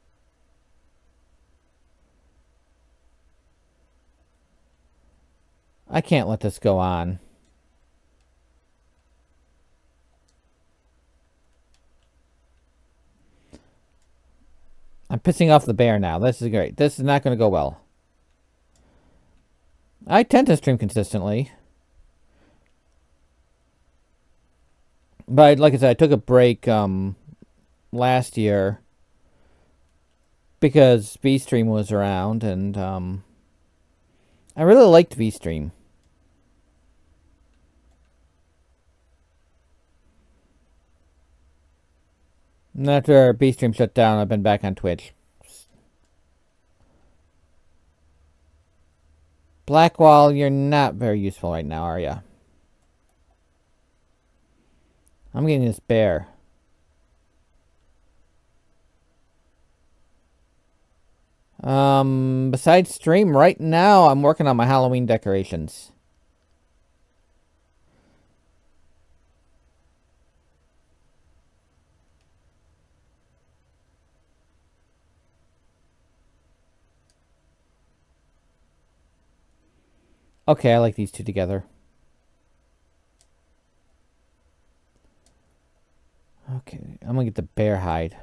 I can't let this go on. I'm pissing off the bear now. This is great. This is not going to go well. I tend to stream consistently. But like I said, I took a break last year because VStream was around, and I really liked VStream. And after VStream shut down, I've been back on Twitch. Blackwall, you're not very useful right now, are you? I'm getting this bear. Besides stream, right now I'm working on my Halloween decorations. Okay, I like these two together. Okay, I'm gonna get the bear hide.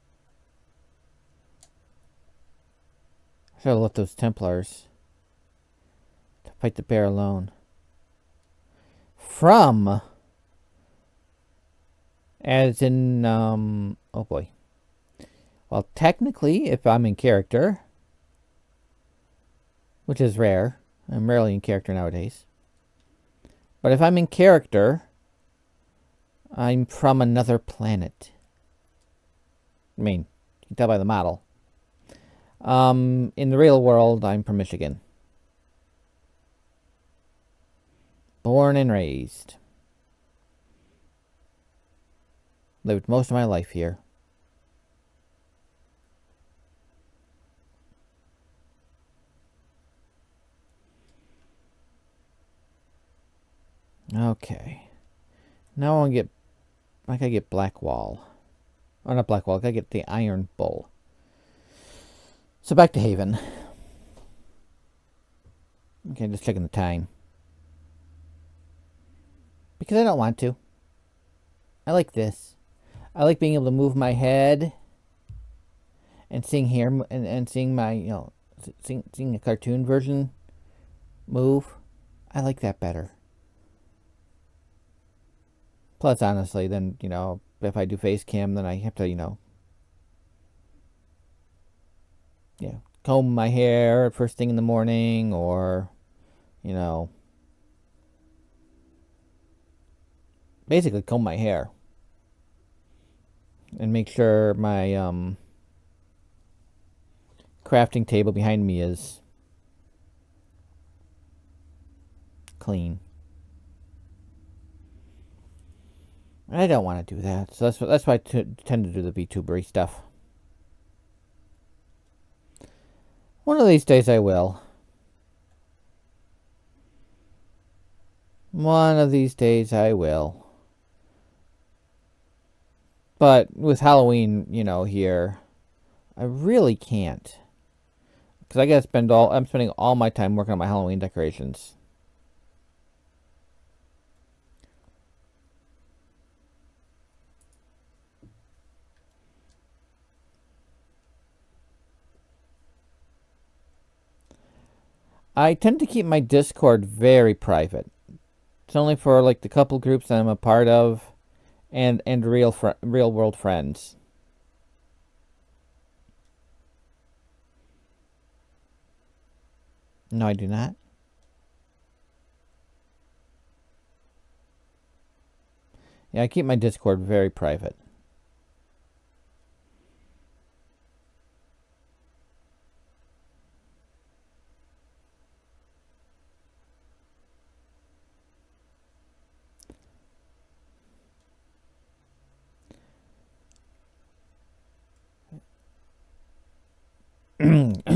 I should have left those Templars to fight the bear alone. From, as in, oh boy. Well, technically, if I'm in character, which is rare, I'm rarely in character nowadays. But if I'm in character, I'm from another planet. I mean, you can tell by the model. In the real world, I'm from Michigan. Born and raised. Lived most of my life here. Okay. Now I want to get... I gotta get Blackwall. Oh, not Blackwall. I gotta get the Iron Bull. So back to Haven. Okay, just checking the time. Because I don't want to. I like this. I like being able to move my head and seeing here and seeing my, you know, seeing a cartoon version move. I like that better. Plus, honestly, then, you know, if I do face cam, then I have to, you know, yeah, comb my hair first thing in the morning, or, you know, basically comb my hair and make sure my crafting table behind me is clean. I don't want to do that, so that's why I tend to do the VTubery stuff. One of these days I will. One of these days I will. But with Halloween, you know, here, I really can't. Because I gotta spend I'm spending all my time working on my Halloween decorations. I tend to keep my Discord very private. It's only for like the couple groups that I'm a part of, and real world friends. No, I do not. Yeah, I keep my Discord very private.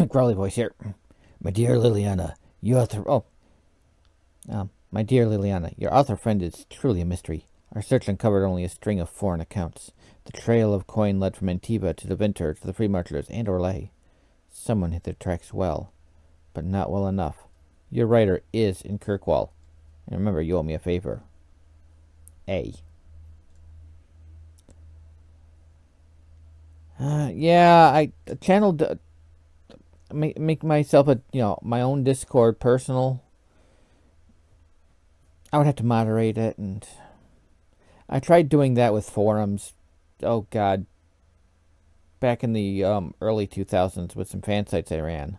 growly voice here. My dear Liliana, my dear Liliana, your author friend is truly a mystery. Our search uncovered only a string of foreign accounts. The trail of coin led from Antiva to the Vinter to the Free Martyrs and Orlais. Someone hit their tracks well, but not well enough. Your writer is in Kirkwall. And remember, you owe me a favor. Yeah, I channeled... make myself my own Discord personal. I would have to moderate it, and I tried doing that with forums. Oh God, back in the early 2000s with some fan sites I ran,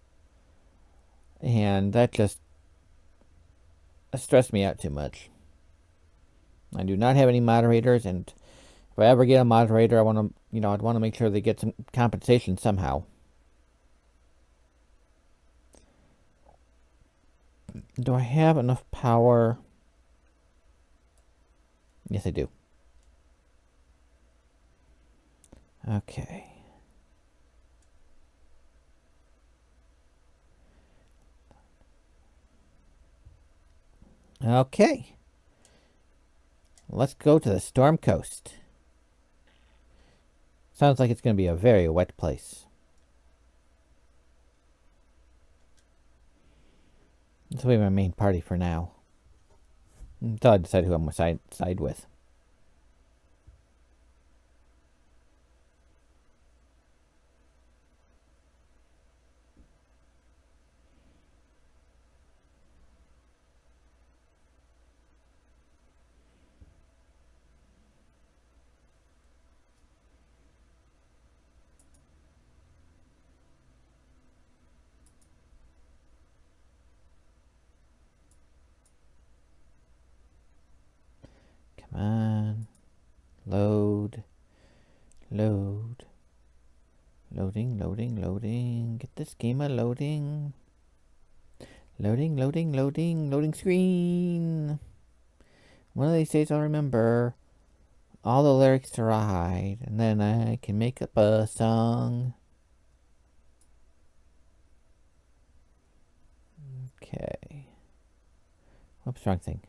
and that just stressed me out too much. I do not have any moderators, and if I ever get a moderator, I want to, I'd want to make sure they get some compensation somehow. Do I have enough power? Yes, I do. Okay. Okay. Let's go to the Storm Coast. Sounds like it's going to be a very wet place. This will be my main party for now. Until I decide who I'm going to side with. Come on. Load. Load. Loading, loading, loading. Get this game a loading. Loading, loading, loading. Loading screen. One of these days I'll remember all the lyrics to Ride, and then I can make up a song. Okay. Whoops, wrong thing.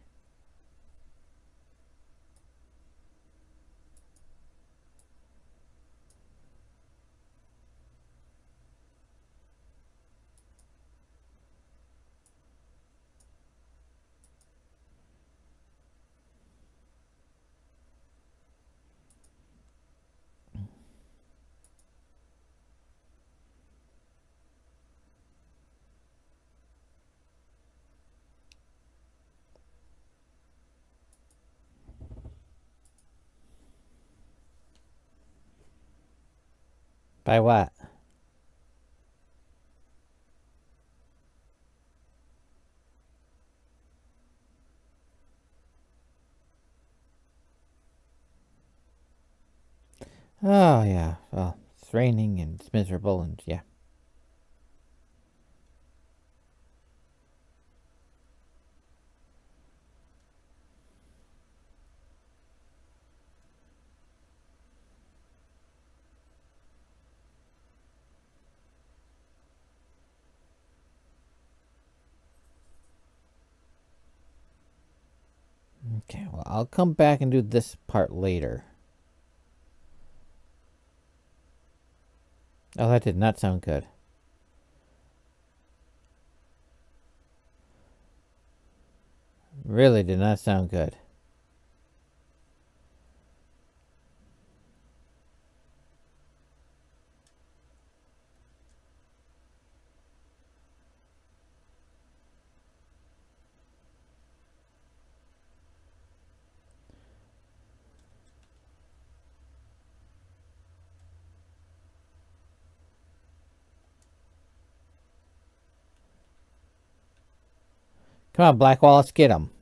By what? Oh, yeah. Well, it's raining and it's miserable and yeah. Okay, well, I'll come back and do this part later. Oh, that did not sound good. Really did not sound good. Come on, Blackwall, let's get him.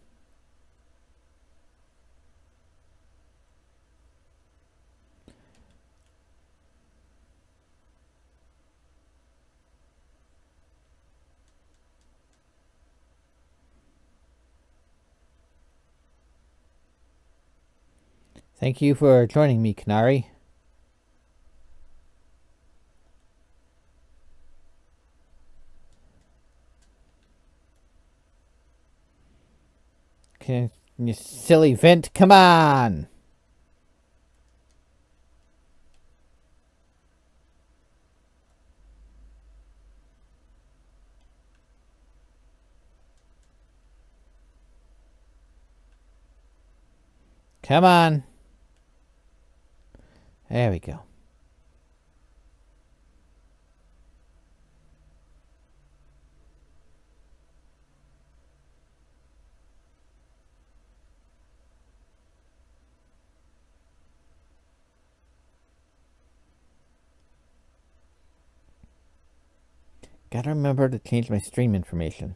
Thank you for joining me, Canary. You silly vent, come on! Come on. There we go. Gotta remember to change my stream information.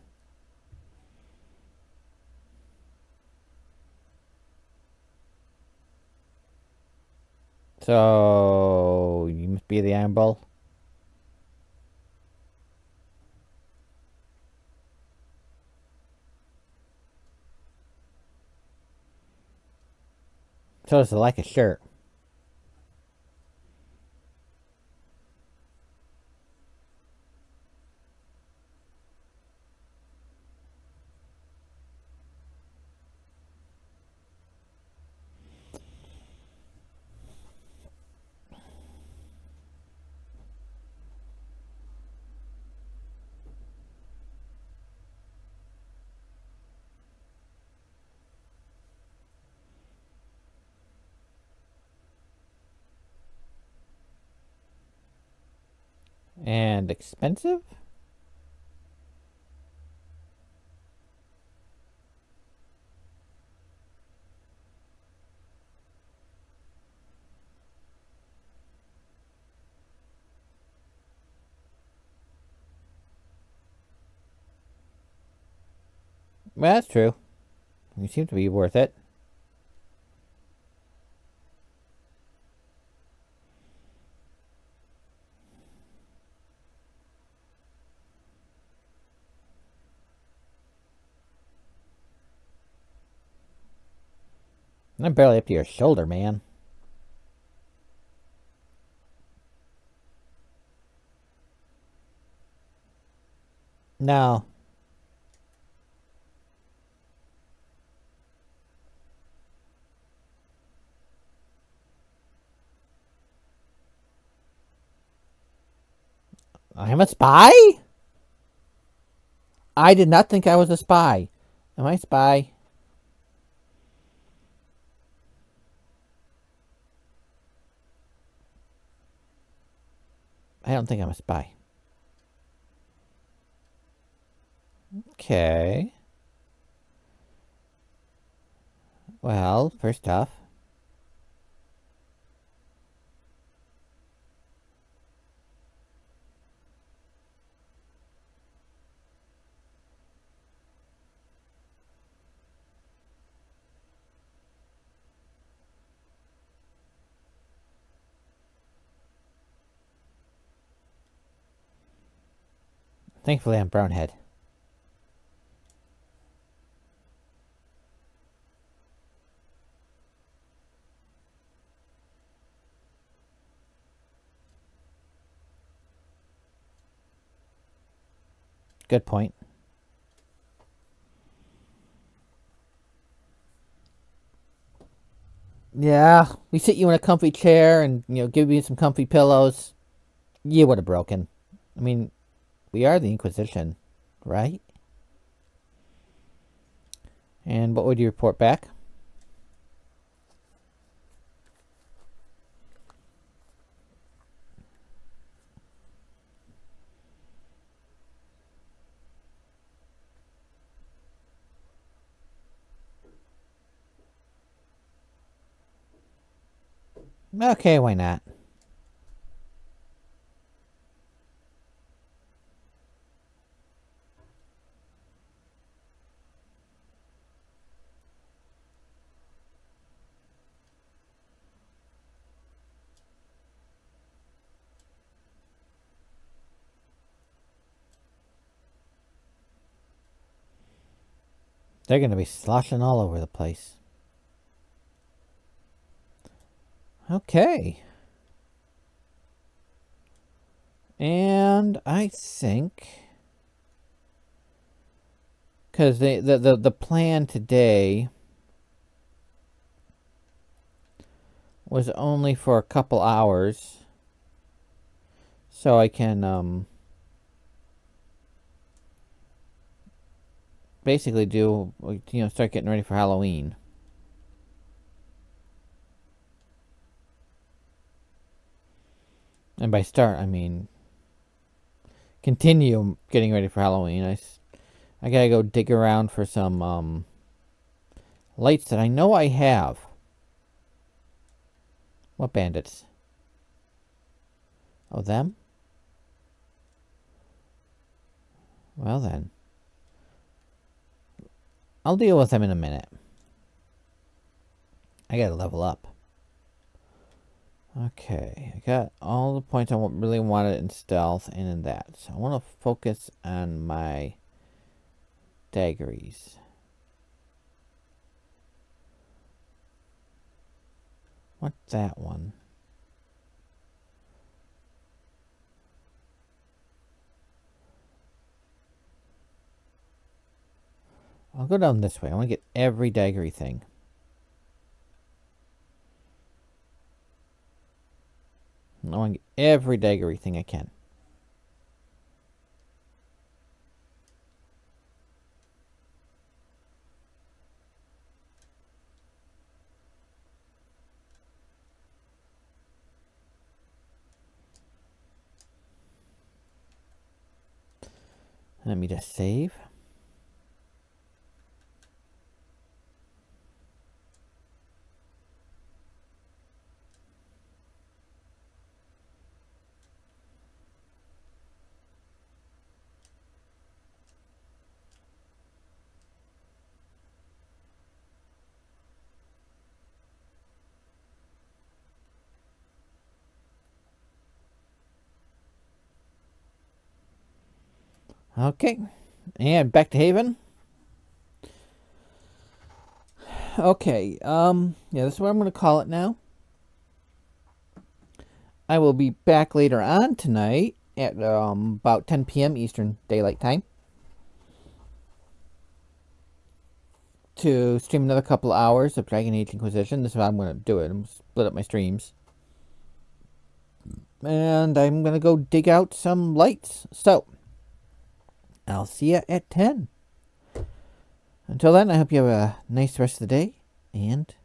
So, you must be the Iron Bull? So does it like a shirt? And expensive? Well, that's true. You seem to be worth it. I'm barely up to your shoulder, man. No. I'm a spy? I did not think I was a spy. Am I a spy? I don't think I'm a spy. Okay. Well, first off, thankfully I'm brownhead. Good point. Yeah, we sit you in a comfy chair and, give you some comfy pillows. You would have broken. I mean, we are the Inquisition, right? And what would you report back? Okay, why not? They're going to be sloshing all over the place. Okay. And I think Because the plan today was only for a couple hours. So I can basically do, start getting ready for Halloween. And by start, I mean continue getting ready for Halloween. I gotta go dig around for some lights that I know I have. What bandits? Oh, them? Well then. I'll deal with them in a minute. I gotta level up. Okay, I got all the points I really wanted in stealth and in that. So I want to focus on my daggeries. What's that one? I'll go down this way. I want to get every daggery thing. I want to get every daggery thing I can. Let me just save. Okay, and back to Haven. Okay, yeah, this is what I'm going to call it now. I will be back later on tonight at about 10 p.m. Eastern Daylight Time to stream another couple hours of Dragon Age Inquisition. This is how I'm going to do it. I'm going to split up my streams. And I'm going to go dig out some lights. So, I'll see you at 10. Until then, I hope you have a nice rest of the day. And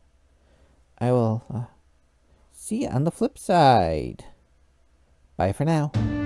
I will see you on the flip side. Bye for now.